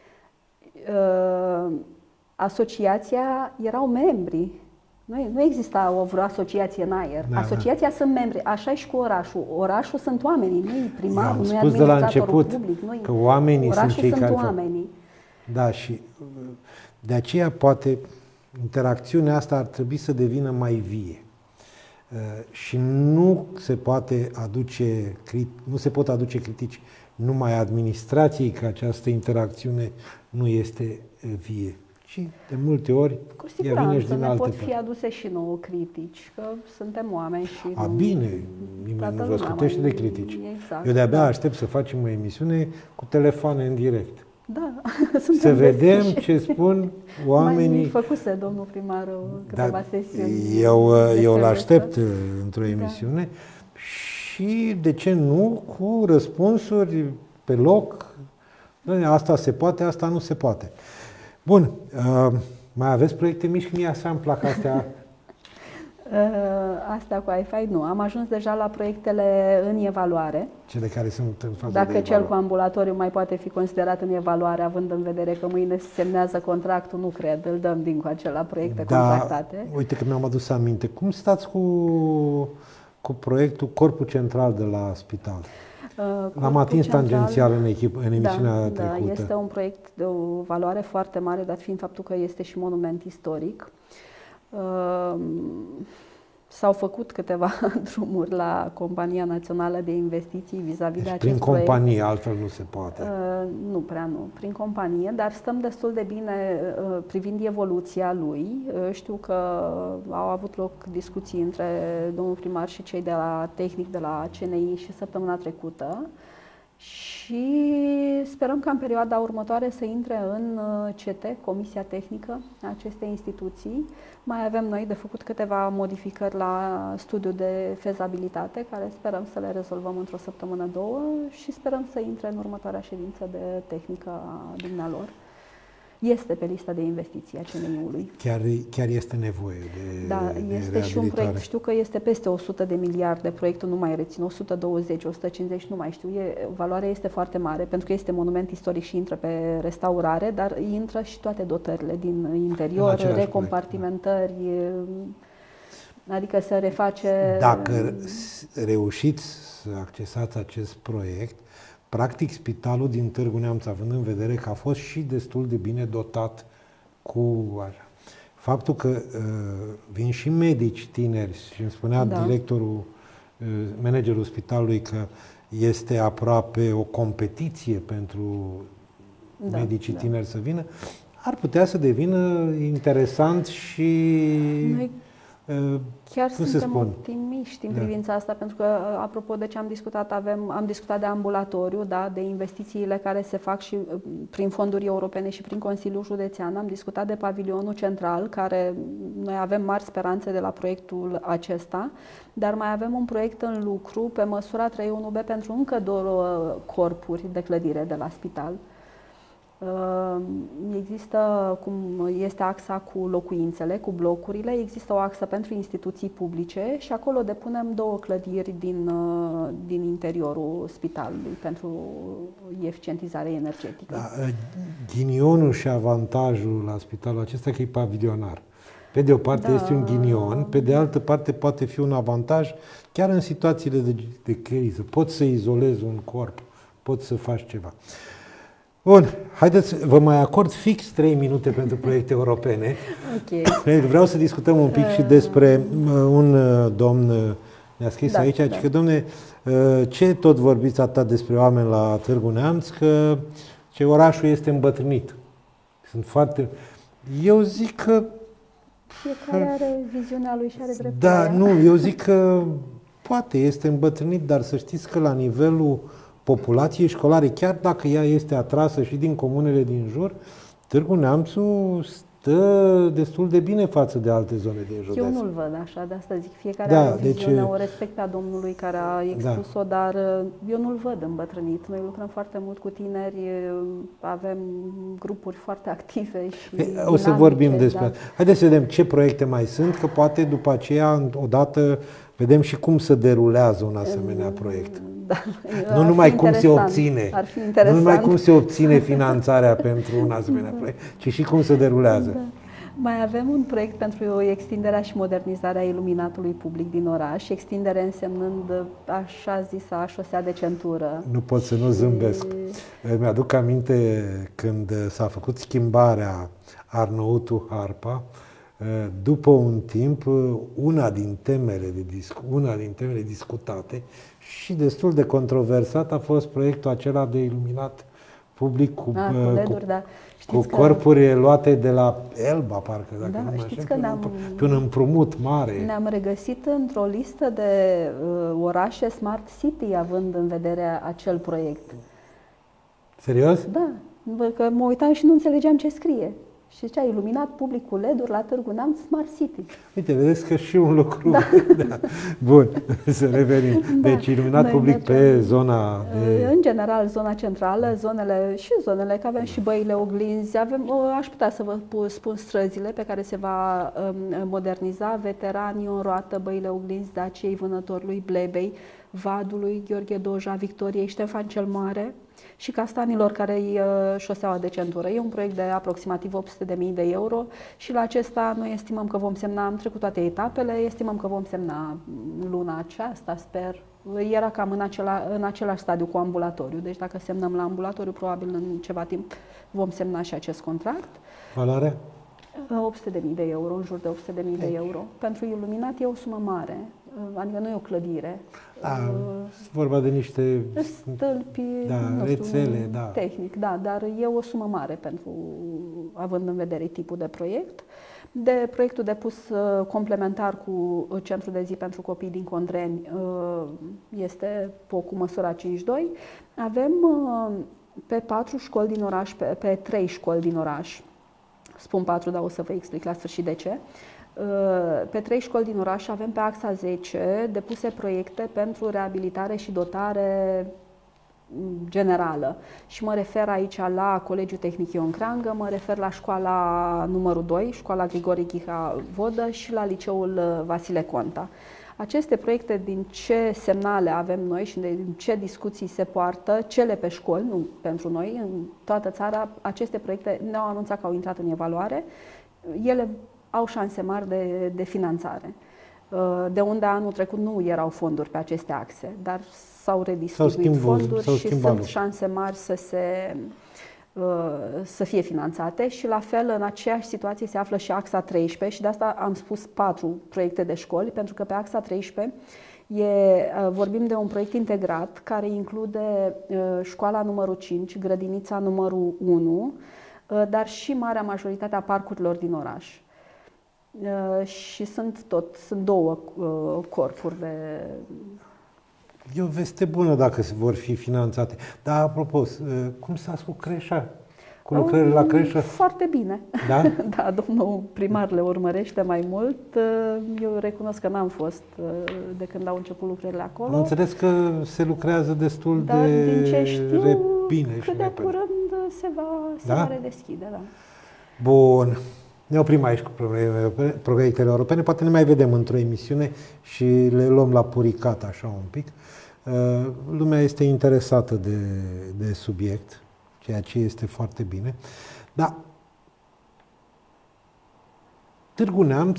Uh, asociația erau membri. Nu, nu exista o vreo asociație în aer. Da, asociația da. sunt membri. Așa e și cu orașul. Orașul sunt oamenii, nu-i primarul, nu-i administratorul public. Nu că oamenii orașul sunt cei sunt care oamenii. Da, și de aceea poate interacțiunea asta ar trebui să devină mai vie. Și nu se poate aduce, nu se pot aduce critici numai administrației că această interacțiune nu este vie. Și de multe ori cu ea vine și din ne alte pot părți. fi aduse și nouă critici, că suntem oameni și... A, bine, nimeni nu vă scutește de critici. Exact, Eu de-abia da. aștept să facem o emisiune cu telefoane în direct. Da, să vedem ce spun oamenii. Mai făcuse domnul primar câteva da, sesiuni. Eu, eu îl aștept într-o emisiune da. și, de ce nu, cu răspunsuri pe loc. Asta se poate, asta nu se poate. Bun, uh, mai aveți proiecte mici? Mie așa îmi plac astea. Asta cu Wi-Fi nu. Am ajuns deja la proiectele în evaluare. Cele care sunt în fază Dacă de cel cu ambulatoriu mai poate fi considerat în evaluare, având în vedere că mâine se semnează contractul, nu cred, îl dăm din coace la proiecte da, contractate. Uite că mi-am adus aminte. Cum stați cu, cu proiectul Corpul Central de la spital? Uh, L-am atins central, tangențial în, echip, în emisiunea da, trecută. Da, este un proiect de o valoare foarte mare, dat fiind faptul că este și monument istoric. Uh, S-au făcut câteva drumuri la Compania Națională de Investiții vis-a-vis deci de acest prin proiect. companie, altfel nu se poate. Uh, nu prea nu, prin companie, dar stăm destul de bine uh, privind evoluția lui. Uh, știu că au avut loc discuții între domnul primar și cei de la tehnic de la C N I și săptămâna trecută și sperăm ca în perioada următoare să intre în C T, Comisia Tehnică a acestei instituții. Mai avem noi de făcut câteva modificări la studiul de fezabilitate, care sperăm să le rezolvăm într-o săptămână, două și sperăm să intre în următoarea ședință de tehnică a dumnealor. Este pe lista de investiții a C N I-ului. Chiar, chiar este nevoie de Da, este și un proiect, știu că este peste o sută de miliarde, proiectul nu mai rețin, o sută douăzeci, o sută cincizeci, nu mai știu, e, valoarea este foarte mare, pentru că este monument istoric și intră pe restaurare, dar intră și toate dotările din interior, recompartimentări. Adică să reface... Dacă reușiți să accesați acest proiect, practic spitalul din Târgu Neamț, având în vedere că a fost și destul de bine dotat cu așa. Faptul că uh, vin și medici tineri și îmi spunea da. directorul, uh, managerul spitalului că este aproape o competiție pentru da, medicii da. tineri să vină, ar putea să devină interesant și... Noi chiar cum suntem spun? optimiști în da. privința asta, pentru că, apropo de ce am discutat, avem, am discutat de ambulatoriu, da, de investițiile care se fac și prin fonduri europene și prin Consiliul Județean. Am discutat de pavilionul central, care noi avem mari speranțe de la proiectul acesta, dar mai avem un proiect în lucru pe măsura trei unu B pentru încă două corpuri de clădire de la spital. Există, cum este axa cu locuințele, cu blocurile, există o axă pentru instituții publice și acolo depunem două clădiri din, din interiorul spitalului pentru eficientizare energetică. Da, ghinionul și avantajul la spitalul acesta că e pavilionar. Pe de o parte da. este un ghinion, pe de altă parte poate fi un avantaj chiar în situațiile de, de criză. Poți să izolezi un corp, poți să faci ceva. Bun, haideți, vă mai acord fix trei minute pentru proiecte europene. Okay. Vreau să discutăm un pic și despre un domn, ne-a scris da, aici, da. că, domne, ce tot vorbiți atât despre oameni la Târgu Neamț, că ce orașul este îmbătrânit. Sunt foarte... Eu zic că... Fiecare are viziunea lui și are dreptatea. Da, nu, eu zic că poate este îmbătrânit, dar să știți că la nivelul populației școlare, chiar dacă ea este atrasă și din comunele din jur, Târgu Neamțul stă destul de bine față de alte zone din județ. Eu nu-l văd așa, de asta zic, fiecare da, are o viziune, deci, o respect pe a domnului care a expus-o, da. dar eu nu-l văd îmbătrânit. Noi lucrăm foarte mult cu tineri, avem grupuri foarte active și Ei, o să vorbim despre da. asta. Haideți să vedem ce proiecte mai sunt, că poate după aceea, odată, vedem și cum se derulează un asemenea proiect. Da, nu numai cum se obține, ar fi interesant. nu numai cum se obține finanțarea pentru un asemenea da. proiect, ci și cum se derulează. Da. Mai avem un proiect pentru extinderea și modernizarea iluminatului public din oraș, extindere însemnând așa zisa șosea de centură. Nu pot să nu zâmbesc. Și... Mi-aduc aminte când s-a făcut schimbarea Arnăutu-Harpa, după un timp, una din temele, de discu- una din temele discutate și destul de controversat a fost proiectul acela de iluminat public cu, a, cu, leduri, cu, da. cu corpuri că... luate de la Elba, parcă, dacă da, nu mai știți așa, că pe, ne-am, un, pe un împrumut mare. Ne-am regăsit într-o listă de uh, orașe Smart City, având în vedere acel proiect. Serios? Da, că mă uitam și nu înțelegeam ce scrie. Și zicea, iluminat public cu leduri la Târgu Neamț, Smart City. Uite, vedeți că și un lucru... Da. da. Bun, să revenim. Da. Deci, iluminat Noi public mergem, pe zona... De... În general, zona centrală, zonele și zonele, că avem și băile oglinzi, avem, aș putea să vă spun străzile pe care se va moderniza, Veteranii, în roată, băile oglinzi, Daciei, Vânătorului, Blebei, Vadului, Gheorghe Doja, Victoriei, Ștefan cel Mare și Castanilor, care e șoseaua de centură. E un proiect de aproximativ opt sute de mii de euro și la acesta noi estimăm că vom semna, am trecut toate etapele, estimăm că vom semna luna aceasta, sper. Era cam în, acela, în același stadiu cu ambulatoriu, deci dacă semnăm la ambulatoriu, probabil în ceva timp vom semna și acest contract. Valoarea? opt sute de mii de euro, în jur de opt sute de mii de euro. Pentru iluminat e o sumă mare, adică nu e o clădire. Da, e vorba de niște stâlpi, da, nu rețele, știu, da. tehnic, da, dar e o sumă mare pentru, având în vedere tipul de proiect. De proiectul depus complementar cu Centrul de Zi pentru Copii din Condreni este cu măsura cinci doi. Avem pe patru școli din oraș, pe, pe trei școli din oraș, spun patru, dar o să vă explic la sfârșit de ce. Pe trei școli din oraș avem pe axa zece depuse proiecte pentru reabilitare și dotare generală. Și mă refer aici la Colegiul Tehnic Ion Creangă, mă refer la școala numărul doi, școala Grigore Ghiha Vodă și la liceul Vasile Conta. Aceste proiecte, din ce semnale avem noi și din ce discuții se poartă, cele pe școli, nu pentru noi, în toată țara, aceste proiecte ne-au anunțat că au intrat în evaluare, ele au șanse mari de, de finanțare. de unde anul trecut nu erau fonduri pe aceste axe, dar s-au redistribuit fonduri și sunt lucruri. Șanse mari să se să fie finanțate și la fel în aceeași situație se află și axa treisprezece și de asta am spus patru proiecte de școli, pentru că pe axa treisprezece e, vorbim de un proiect integrat care include școala numărul cinci, grădinița numărul unu, dar și marea majoritate a parcurilor din oraș. Și sunt tot, sunt două corpuri de... E o veste bună dacă se vor fi finanțate. Dar, apropo, cum s-a cu creșa? Cu lucrările la creșă? Foarte bine. Da? Da, domnul primar le urmărește mai mult. Eu recunosc că n-am fost de când au început lucrările acolo. Am înțeles că se lucrează destul Dar, de din ce știu, bine și cât de repede. curând se va, se Da? va redeschide. Da. Bun. Ne oprim aici cu proiectele europene. Poate ne mai vedem într-o emisiune și le luăm la puricat așa un pic. Lumea este interesată de, de subiect, ceea ce este foarte bine. Dar Târgu Neamț,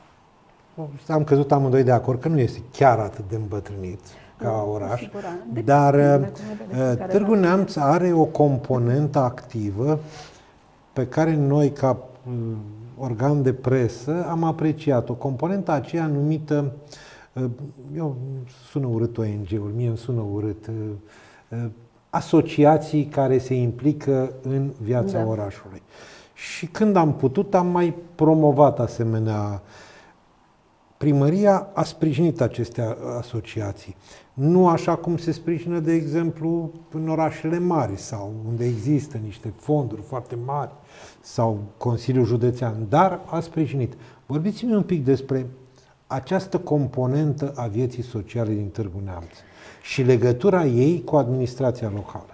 am căzut amândoi de acord că nu este chiar atât de îmbătrânit ca oraș, dar Târgu Neamț are o componentă activă pe care noi, ca organ de presă, am apreciat-o. Componenta aceea numită, eu sună urât O N G-uri, mie îmi sună urât, asociații care se implică în viața da. orașului. Și când am putut, am mai promovat asemenea. Primăria a sprijinit aceste asociații. Nu așa cum se sprijină, de exemplu, în orașele mari sau unde există niște fonduri foarte mari sau Consiliul Județean, dar a sprijinit. Vorbiți-mi un pic despre această componentă a vieții sociale din Târgu Neamț și legătura ei cu administrația locală.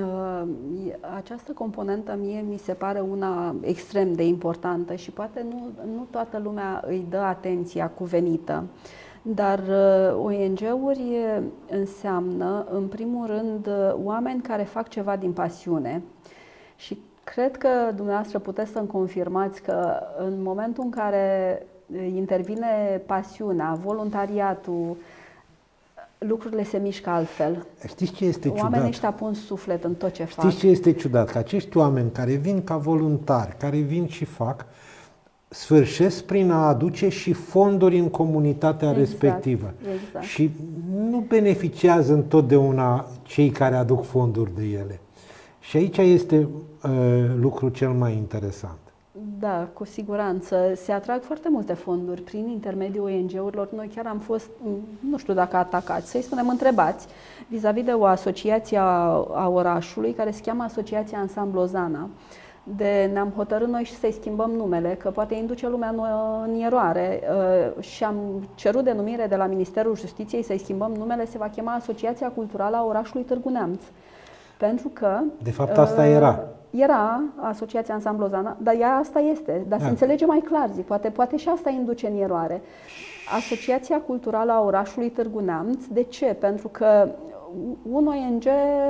Această componentă mie mi se pare una extrem de importantă și poate nu, nu toată lumea îi dă atenția cuvenită. Dar O N G-uri înseamnă, în primul rând, oameni care fac ceva din pasiune. Și cred că dumneavoastră puteți să-mi confirmați că în momentul în care intervine pasiunea, voluntariatul, lucrurile se mișcă altfel. Știți ce este ciudat? Oamenii ăștia pun suflet în tot ce Știți fac. Știți ce este ciudat? Că acești oameni care vin ca voluntari, care vin și fac, sfârșesc prin a aduce și fonduri în comunitatea exact, respectivă. Exact. Și nu beneficiază întotdeauna cei care aduc fonduri de ele. Și aici este uh, lucrul cel mai interesant. Da, cu siguranță. Se atrag foarte multe fonduri prin intermediul O N G-urilor. Noi chiar am fost, nu știu dacă atacați, să-i spunem întrebați, vis-a-vis de o asociație a orașului care se cheamă Asociația Ansamblu Ozana. De ne-am hotărât noi și să-i schimbăm numele, că poate induce lumea în eroare și am cerut denumire de la Ministerul Justiției să-i schimbăm numele, se va chema Asociația Culturală a Orașului Târgu Neamț. Pentru că... De fapt, asta era. Era Asociația Ansamblu Ozana, dar ea asta este. Dar da. se înțelege mai clar, zic, poate, poate și asta induce în eroare. Asociația Culturală a Orașului Târgu Neamț, de ce? Pentru că un O N G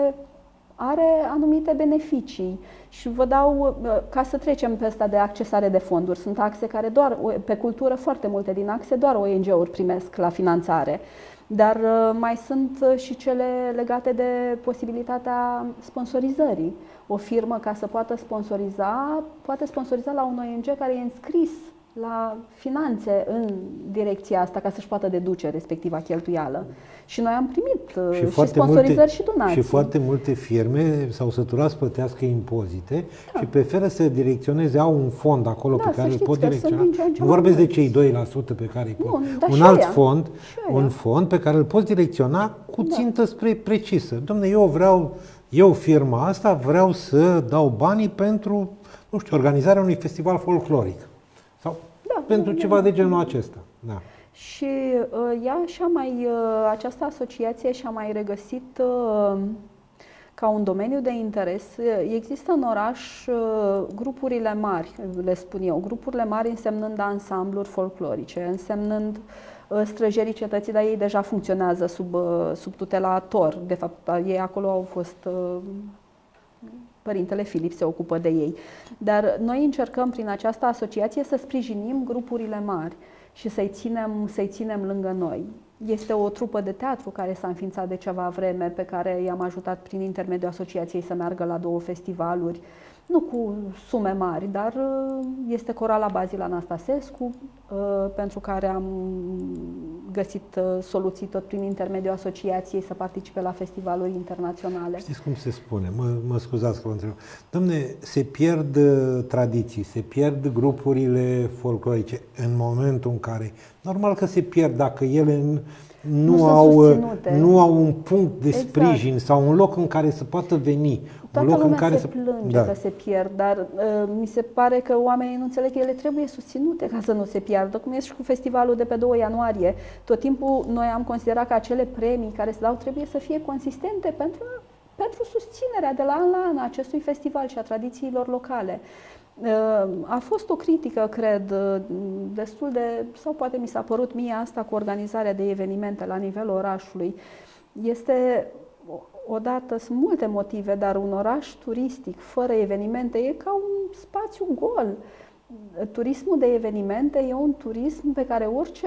are anumite beneficii și vă dau, ca să trecem pe asta de accesare de fonduri, sunt axe care doar, pe cultură, foarte multe din axe, doar O N G-uri primesc la finanțare. Dar mai sunt și cele legate de posibilitatea sponsorizării. O firmă, ca să poată sponsoriza, poate sponsoriza la un O N G care e înscris la finanțe în direcția asta, ca să-și poată deduce respectiva cheltuială. Și noi am primit și, și sponsorizări multe, și donații. Și foarte multe firme s-au săturat să plătească impozite da. și preferă să direcționeze, au un fond acolo da, pe care îl pot direcționa. Nu vorbesc de cei doi la sută pe care îi pot. Nu, un alt aia. fond, un fond pe care îl poți direcționa cu țintă da. spre precisă. Dom'le, eu vreau, eu firma asta, vreau să dau banii pentru, nu știu, organizarea unui festival folcloric. Sau da, pentru ceva da. de genul acesta. Da. Și uh, ea și-a mai, uh, această asociație și-a mai regăsit uh, ca un domeniu de interes. Există în oraș uh, grupurile mari, le spun eu, grupurile mari însemnând ansambluri folclorice, însemnând uh, străjerii cetății, dar ei deja funcționează sub, uh, sub tutela T O R. De fapt, ei acolo au fost... Uh, Părintele Filip se ocupă de ei. Dar noi încercăm prin această asociație să sprijinim grupurile mari. și să-i ținem, să-i ținem lângă noi. Este o trupă de teatru care s-a înființat de ceva vreme, pe care i-am ajutat prin intermediul asociației să meargă la două festivaluri, nu cu sume mari, dar este Corala Bazil Anastasescu, pentru care am găsit soluții tot prin intermediul asociației să participe la festivaluri internaționale. Știți cum se spune? Mă, mă scuzați că vă întreb. Dom'le, se pierd tradiții, se pierd grupurile folclorice în momentul în care, normal că se pierd dacă ele nu, nu, au, nu au un punct de exact. sprijin sau un loc în care să poată veni. Toată un loc lumea în care se plânge da. că se pierd, dar uh, mi se pare că oamenii nu înțeleg că ele trebuie susținute ca să nu se piardă, cum este și cu festivalul de pe doi ianuarie. Tot timpul noi am considerat că acele premii care se dau trebuie să fie consistente pentru, pentru susținerea de la an la an a acestui festival și a tradițiilor locale. A fost o critică, cred, destul de, sau poate mi s-a părut mie asta cu organizarea de evenimente la nivelul orașului. Este, odată, sunt multe motive, dar un oraș turistic fără evenimente e ca un spațiu gol. Turismul de evenimente e un turism pe care orice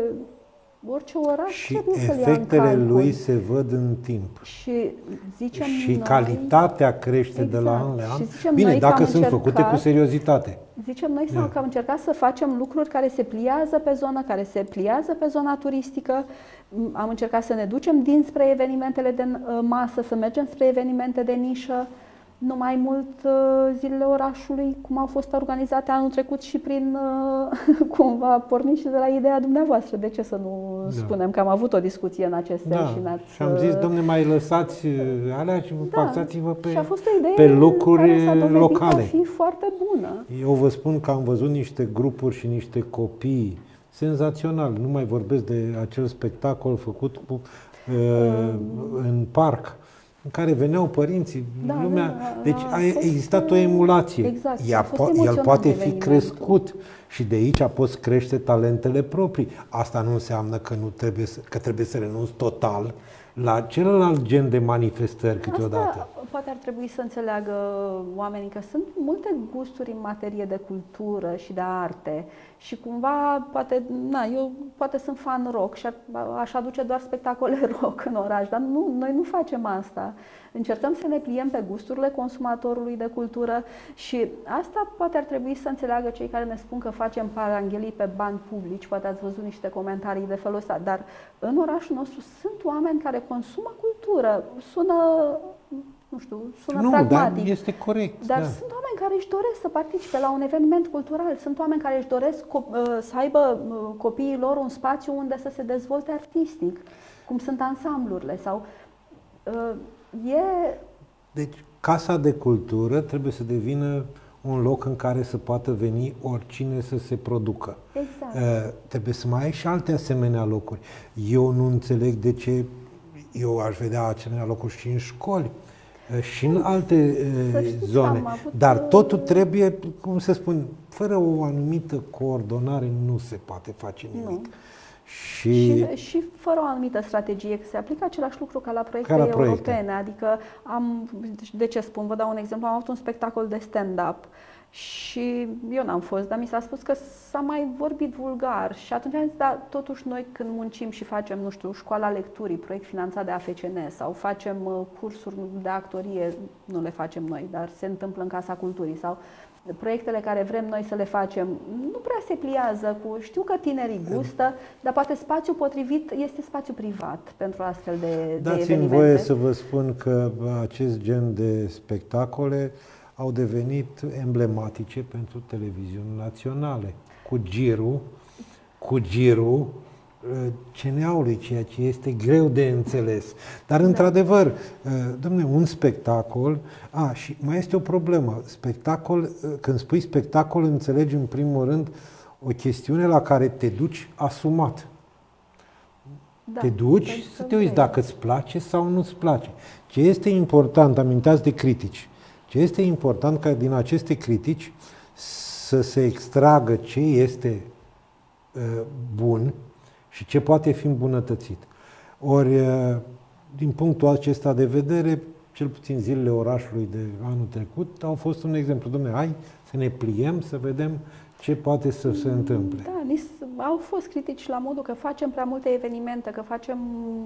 Orice oraș și trebuie să-l ia în efectele calcul. lui se văd în timp. Și, zicem și noi, calitatea crește exact. de la an la an. Bine, dacă sunt încercat, făcute cu seriozitate. Zicem noi yeah. că am încercat să facem lucruri care se pliază pe zonă, care se pliază pe zona turistică. Am încercat să ne ducem dinspre evenimentele de masă, să mergem spre evenimente de nișă. Nu mai mult zilele orașului, cum au fost organizate anul trecut și prin, cumva, pornit și de la ideea dumneavoastră. De ce să nu da. spunem că am avut o discuție în acest sens da. și n-ați... Și am zis, domne, mai lăsați alea și da. paxați-vă pe, și a fost o idee pe lucruri care locale. a fi foarte bună. Eu vă spun că am văzut niște grupuri și niște copii senzaționali. Nu mai vorbesc de acel spectacol făcut cu, uh, în parc, în care veneau părinții, da, lumea... Da, deci a, a existat o emulație. Exact. Ea po- el poate fi crescut și de aici poți crește talentele proprii. Asta nu înseamnă că, nu trebuie, să, că trebuie să renunți total la celălalt gen de manifestări câteodată. Asta poate ar trebui să înțeleagă oamenii că sunt multe gusturi în materie de cultură și de arte și cumva, poate, na, eu poate sunt fan rock și aș aduce doar spectacole rock în oraș, dar nu, noi nu facem asta. Încercăm să ne pliem pe gusturile consumatorului de cultură și asta poate ar trebui să înțeleagă cei care ne spun că facem paranghelii pe bani publici, poate ați văzut niște comentarii de felul ăsta, dar în orașul nostru sunt oameni care consumă cultură, sună, nu știu, sună nu, pragmatic. Dar este corect. Dar da. sunt oameni care își doresc să participe la un eveniment cultural, sunt oameni care își doresc să aibă copiii lor un spațiu unde să se dezvolte artistic, cum sunt ansamblurile sau... E... Deci, Casa de Cultură trebuie să devină un loc în care să poată veni oricine să se producă. Exact. Uh, trebuie să mai ai și alte asemenea locuri. Eu nu înțeleg de ce eu aș vedea asemenea locuri și în școli uh, și în alte uh, zone. Dar totul trebuie, cum să spun, fără o anumită coordonare nu se poate face nimic. Nu. Și... Și, și fără o anumită strategie, că se aplică același lucru ca la proiecte ca la europene. Proiecte. Adică, am, de ce spun, vă dau un exemplu, am avut un spectacol de stand-up și eu n-am fost, dar mi s-a spus că s-a mai vorbit vulgar și atunci am zis, da, totuși noi când muncim și facem, nu știu, școala lecturii, proiect finanțat de A F C N sau facem uh, cursuri de actorie, nu le facem noi, dar se întâmplă în Casa Culturii sau proiectele care vrem noi să le facem nu prea se pliază cu, știu că tinerii gustă, dar poate spațiul potrivit este spațiu privat pentru astfel de, de evenimente. Dați-mi voie să vă spun că acest gen de spectacole au devenit emblematice pentru televiziuni naționale. Cu girul, cu girul C N A-ului, ceea ce este greu de înțeles. Dar, da. într-adevăr, dom'le, un spectacol... A, și mai este o problemă. Spectacol, când spui spectacol, înțelegi în primul rând o chestiune la care te duci asumat. Da, te duci să te uiți dacă îți place sau nu îți place. Ce este important, amintați de critici, ce este important ca din aceste critici să se extragă ce este uh, bun și ce poate fi îmbunătățit. Ori, din punctul acesta de vedere, cel puțin zilele orașului de anul trecut au fost un exemplu. Dom'le, hai să ne pliem, să vedem Ce poate să se întâmple? Da, ni au fost critici la modul că facem prea multe evenimente, că facem,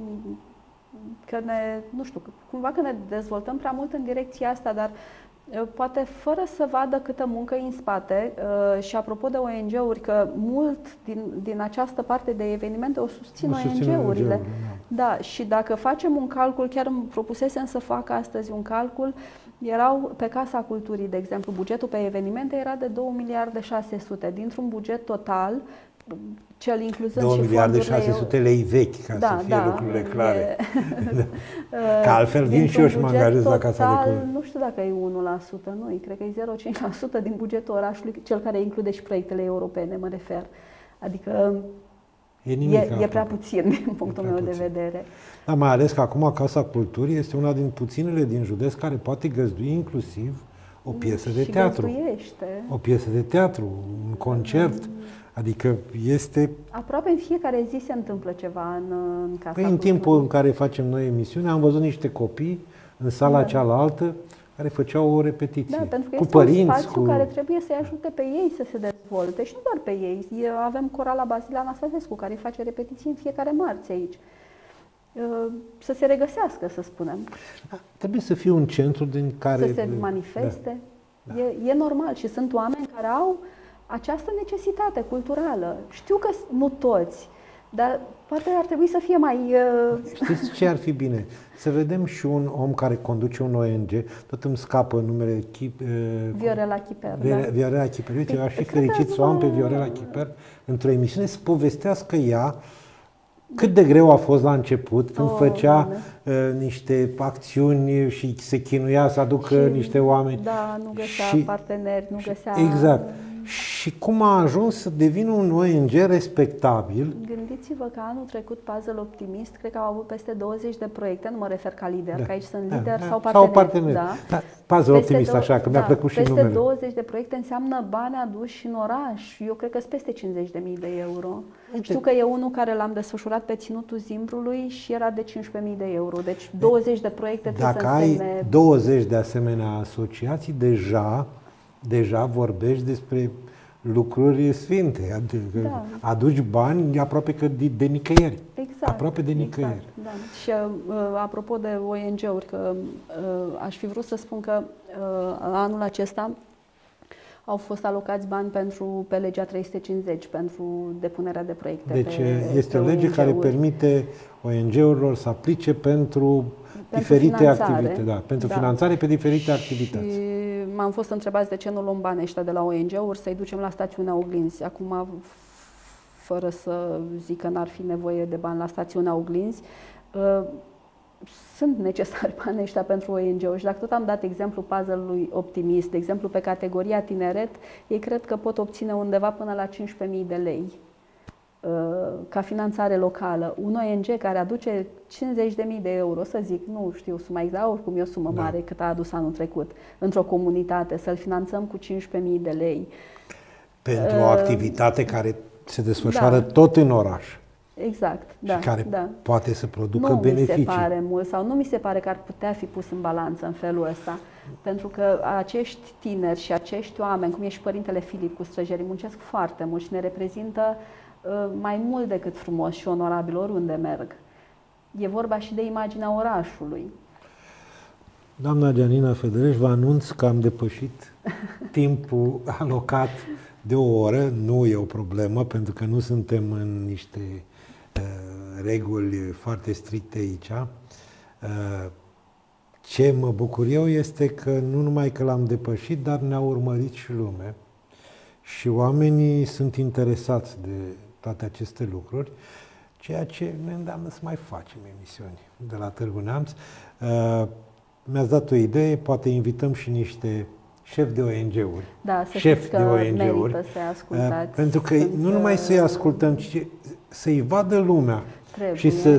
că ne, nu știu, cumva că ne dezvoltăm prea mult în direcția asta, dar poate fără să vadă câtă muncă e în spate. Și apropo de O N G-uri, că mult din, din această parte de evenimente o susțin O N G-urile. Da, și dacă facem un calcul, chiar îmi propusesem să fac astăzi un calcul, erau pe Casa Culturii, de exemplu, bugetul pe evenimente era de două miliarde șase sute, dintr-un buget total, cel incluzând două și miliarde fondurile șase sute lei vechi, ca da, să fie da, lucrurile clare. E, Că altfel vin și eu și mă angajez la Casa de Cultură. Nu știu dacă e unu la sută, nu, cred că e zero virgulă cinci la sută din bugetul orașului, cel care include și proiectele europene, mă refer. Adică e, nimic, e, e prea puțin din punctul meu puțin. de vedere. Da, mai ales că acum Casa Culturii este una din puținele din județ care poate găzdui inclusiv o piesă de și teatru. Găzduiește. O piesă de teatru, un concert. Mm. Adică este... Aproape în fiecare zi se întâmplă ceva în, în Casa păi în Culturii. timpul în care facem noi emisiune, am văzut niște copii în sala da. cealaltă care făceau o repetiție. Da, pentru că cu este părinți, un spațiu cu... care trebuie să-i ajute pe ei să se dezvolte și nu doar pe ei. Avem Corala Basila Anastasescu, care face repetiții în fiecare marți aici. Să se regăsească, să spunem. Da, trebuie să fie un centru din care... Să se manifeste. Da. Da. E, e normal și sunt oameni care au această necesitate culturală. Știu că nu toți, dar poate ar trebui să fie mai... Uh... Știți ce ar fi bine? Să vedem și un om care conduce un O N G, tot îmi scapă numele... Chip, uh, Viorela Chiper. Viorela, da. Viorela Chiper. Uite, eu aș fi fericit să o am pe Viorela Chiper într-o emisiune să povestească ea cât de greu a fost la început, când oh, făcea uh, niște acțiuni și se chinuia să aducă și, niște oameni. Da, nu găsea și, parteneri, nu găsea... Exact. Și cum a ajuns să devină un O N G respectabil. Gândiți-vă că anul trecut Puzzle Optimist, cred că au avut peste douăzeci de proiecte, nu mă refer ca lider, da, că aici sunt lideri da, sau parteneri. Sau parteneri. Da. Da, Puzzle peste Optimist, așa, că mi-a da, plăcut și peste numele. Peste douăzeci de proiecte înseamnă bani aduși în oraș. Eu cred că sunt peste cincizeci de mii de euro. Uite. Știu că e unul care l-am desfășurat pe Ținutul Zimbrului și era de cincisprezece mii de euro. Deci douăzeci de proiecte trebuie Dacă să însemne... ai douăzeci de asemenea asociații, deja, deja vorbești despre lucruri sfinte, adică da. aduci bani aproape că de, de nicăieri. Exact. Aproape de nicăieri. Exact, da. Și uh, apropo de O N G-uri, că uh, aș fi vrut să spun că uh, anul acesta au fost alocați bani pentru, pe legea trei sute cincizeci, pentru depunerea de proiecte. Deci pe, este pe o lege care permite O N G-urilor să aplice pentru, pentru diferite finanțare. activități. Da, pentru da. finanțare pe diferite și activități. M-am fost întrebați de ce nu luăm banii ăștia de la O N G-uri să-i ducem la stațiunea Oglinzi. Acum, fără să zic că n-ar fi nevoie de bani la stațiunea Oglinzi, sunt necesari banii ăștia pentru O N G-uri. Și dacă tot am dat exemplu Puzzle-ului Optimist, de exemplu pe categoria tineret, ei cred că pot obține undeva până la cincisprezece mii de lei ca finanțare locală. Un O N G care aduce cincizeci de mii de euro, să zic, nu știu suma exact, oricum e o sumă da. mare cât a adus anul trecut, într-o comunitate, să-l finanțăm cu cincisprezece mii de lei. Pentru uh, o activitate care se desfășoară da. tot în oraș. Exact, da. Și care da. poate să producă nu beneficii. Nu mi se pare mult sau nu mi se pare că ar putea fi pus în balanță în felul ăsta. Pentru că acești tineri și acești oameni, cum e și părintele Filip cu străjerii, muncesc foarte mult și ne reprezintă mai mult decât frumos și onorabil oriunde merg. E vorba și de imaginea orașului. Doamna Gianina Federeș, vă anunț că am depășit timpul alocat de o oră. Nu e o problemă, pentru că nu suntem în niște uh, reguli foarte stricte aici. Uh, ce mă bucur eu este că nu numai că l-am depășit, dar ne-a urmărit și lume. Și oamenii sunt interesați de toate aceste lucruri, ceea ce ne îndeamnă să mai facem emisiuni de la Târgu Neamț. Uh, mi-ați dat o idee, poate invităm și niște șefi de O N G-uri. Da, să știți că merită să-i ascultați. Uh, pentru că Sunt nu numai să-i ascultăm, ci să-i vadă lumea trebuie. și să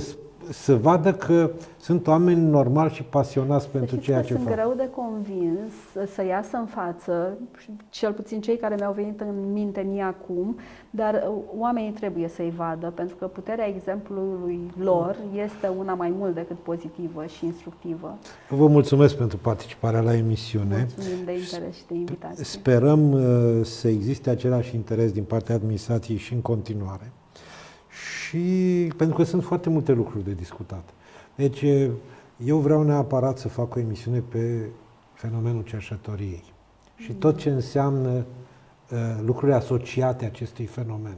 să vadă că sunt oameni normali și pasionați pentru știți ceea că ce sunt fac. greu de convins să iasă în față, cel puțin cei care mi-au venit în minte mie acum, dar oamenii trebuie să-i vadă, pentru că puterea exemplului lor este una mai mult decât pozitivă și instructivă. Vă mulțumesc pentru participarea la emisiune. Mulțumim de interes și de invitație. Sperăm uh, să existe același interes din partea administrației și în continuare. Și pentru că sunt foarte multe lucruri de discutat. Deci, eu vreau neapărat să fac o emisiune pe fenomenul cerșătoriei și tot ce înseamnă uh, lucruri asociate acestui fenomen.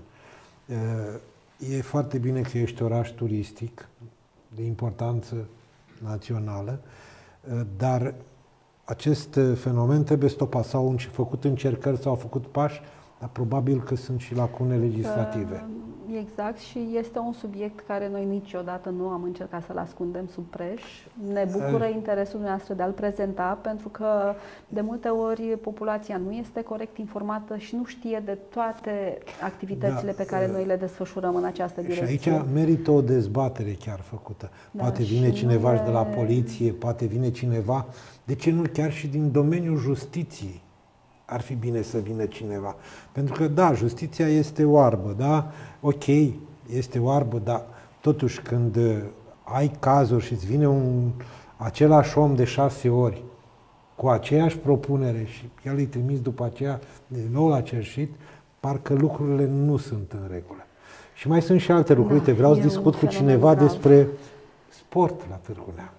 Uh, e foarte bine că ești oraș turistic de importanță națională, uh, dar acest fenomen trebuie stopat. S-au făcut încercări, s-au făcut pași, dar probabil că sunt și lacune legislative. Exact, și este un subiect care noi niciodată nu am încercat să-l ascundem sub preș. Ne bucură interesul noastră de a-l prezenta, pentru că de multe ori populația nu este corect informată și nu știe de toate activitățile da, pe care noi le desfășurăm în această direcție. Și aici merită o dezbatere chiar făcută. Da, poate vine cineva e... de la poliție, poate vine cineva, de ce nu chiar și din domeniul justiției. Ar fi bine să vină cineva. Pentru că, da, justiția este oarbă, da? Ok, este oarbă, dar totuși când ai cazuri și îți vine un același om de șase ori cu aceeași propunere și el îi trimis după aceea din nou la cerșit, parcă lucrurile nu sunt în regulă. Și mai sunt și alte lucruri. Da, uite, vreau să discut cu cineva grav. despre sport la Târgu Neamț.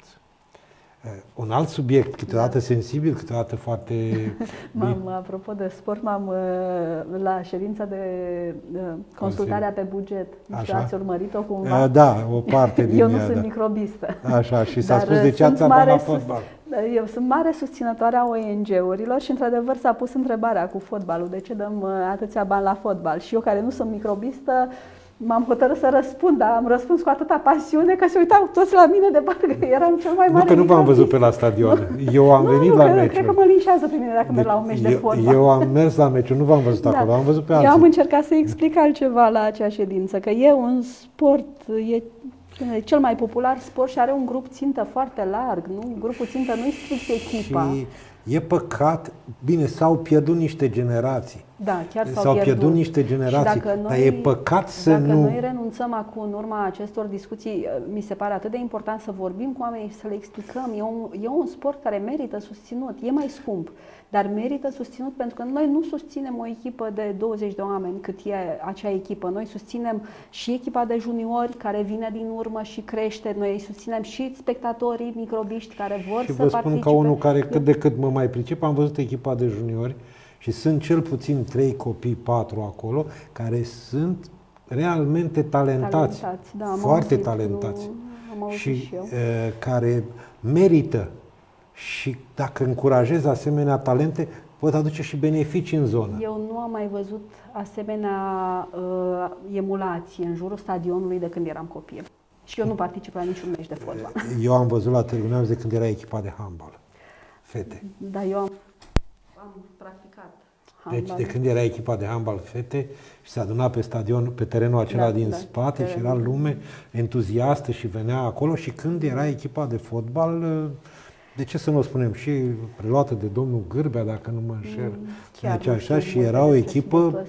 Un alt subiect, câteodată da. sensibil, câteodată foarte... M-am, apropo de sport, m-am la ședința de consultarea pe buget. Nu știu, ați urmărit-o cumva? Da, o parte din Eu nu ea, sunt da. microbistă. Așa, și s-a spus de ce ați abat la fotbal. Eu sunt mare susținătoare a O N G-urilor și, într-adevăr, s-a pus întrebarea cu fotbalul. De ce dăm atâția bani la fotbal? Și eu, care nu sunt microbistă, m-am hotărât să răspund, dar am răspuns cu atâta pasiune că se uitau toți la mine de parcă eram cel mai mare. Nu, că nu v-am văzut pe la stadion. Eu am nu, venit nu, la meciuri. meciuri. Cred că mă linșează pe mine dacă merg la un meci eu, de fotbal. Eu am mers la meciuri, nu v-am văzut da. acolo, am văzut pe alții. Eu am încercat să explic altceva la acea ședință, că e un sport, e cel mai popular sport și are un grup țintă foarte larg, nu? Grupul țintă nu-i strict echipa. Și e păcat, bine, s-au pierdut niște generații. Da, chiar s-au, s-au pierdut. pierdut niște generații, noi, dar e păcat să dacă nu... Dacă noi renunțăm acum în urma acestor discuții, mi se pare atât de important să vorbim cu oamenii și să le explicăm. E un, e un sport care merită susținut, e mai scump, dar merită susținut pentru că noi nu susținem o echipă de douăzeci de oameni cât e acea echipă. Noi susținem și echipa de juniori care vine din urmă și crește. Noi susținem și spectatorii microbiști care vor și să vă spun participe. ca unul care cât de cât mă mai pricep, am văzut echipa de juniori și sunt cel puțin trei copii, patru acolo, care sunt realmente talentați, talentați da, foarte auzit, talentați nu, și și eu. e, care merită și dacă încurajezi asemenea talente, pot aduce și beneficii în zonă. Eu nu am mai văzut asemenea uh, emulație în jurul stadionului de când eram copil. Și eu nu particip la niciun meci de fotbal. Eu am văzut la Târgu Neamț de când era echipa de handbal. Fete. Da, eu am, am practicat handbal. Deci de când era echipa de handbal fete și se aduna pe stadion, pe terenul acela da, din da, spate și era lume entuziastă și venea acolo și când era echipa de fotbal, de ce să nu o spunem, și preluată de domnul Gârbea, dacă nu mă înșel. Chiar deci așa și era o echipă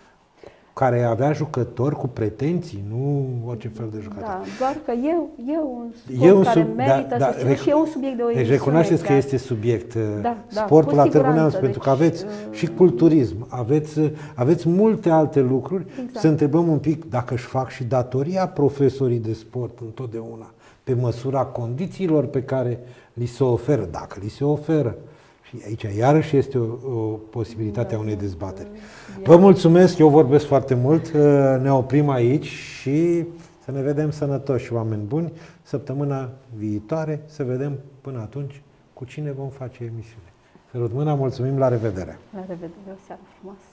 care avea jucători cu pretenții, nu orice fel de jucători. Da, doar că e, e un sport e un care sub, merită da, da, să și e un subiect de o emisiune. Deci recunoașteți că este subiect da, sportul da, la Târgu Neamț, pentru că aveți uh, și culturism, aveți, aveți multe alte lucruri. Exact. Să întrebăm un pic dacă își fac și datoria profesorii de sport întotdeauna, pe măsura condițiilor pe care li se oferă, dacă li se oferă. Și aici iarăși este o, o posibilitate a unei dezbateri. Vă mulțumesc, eu vorbesc foarte mult, ne oprim aici și să ne vedem sănătoși, oameni buni, săptămâna viitoare, să vedem până atunci cu cine vom face emisiune. Sărut mâna, mulțumim, la revedere! La revedere, o seară frumoasă!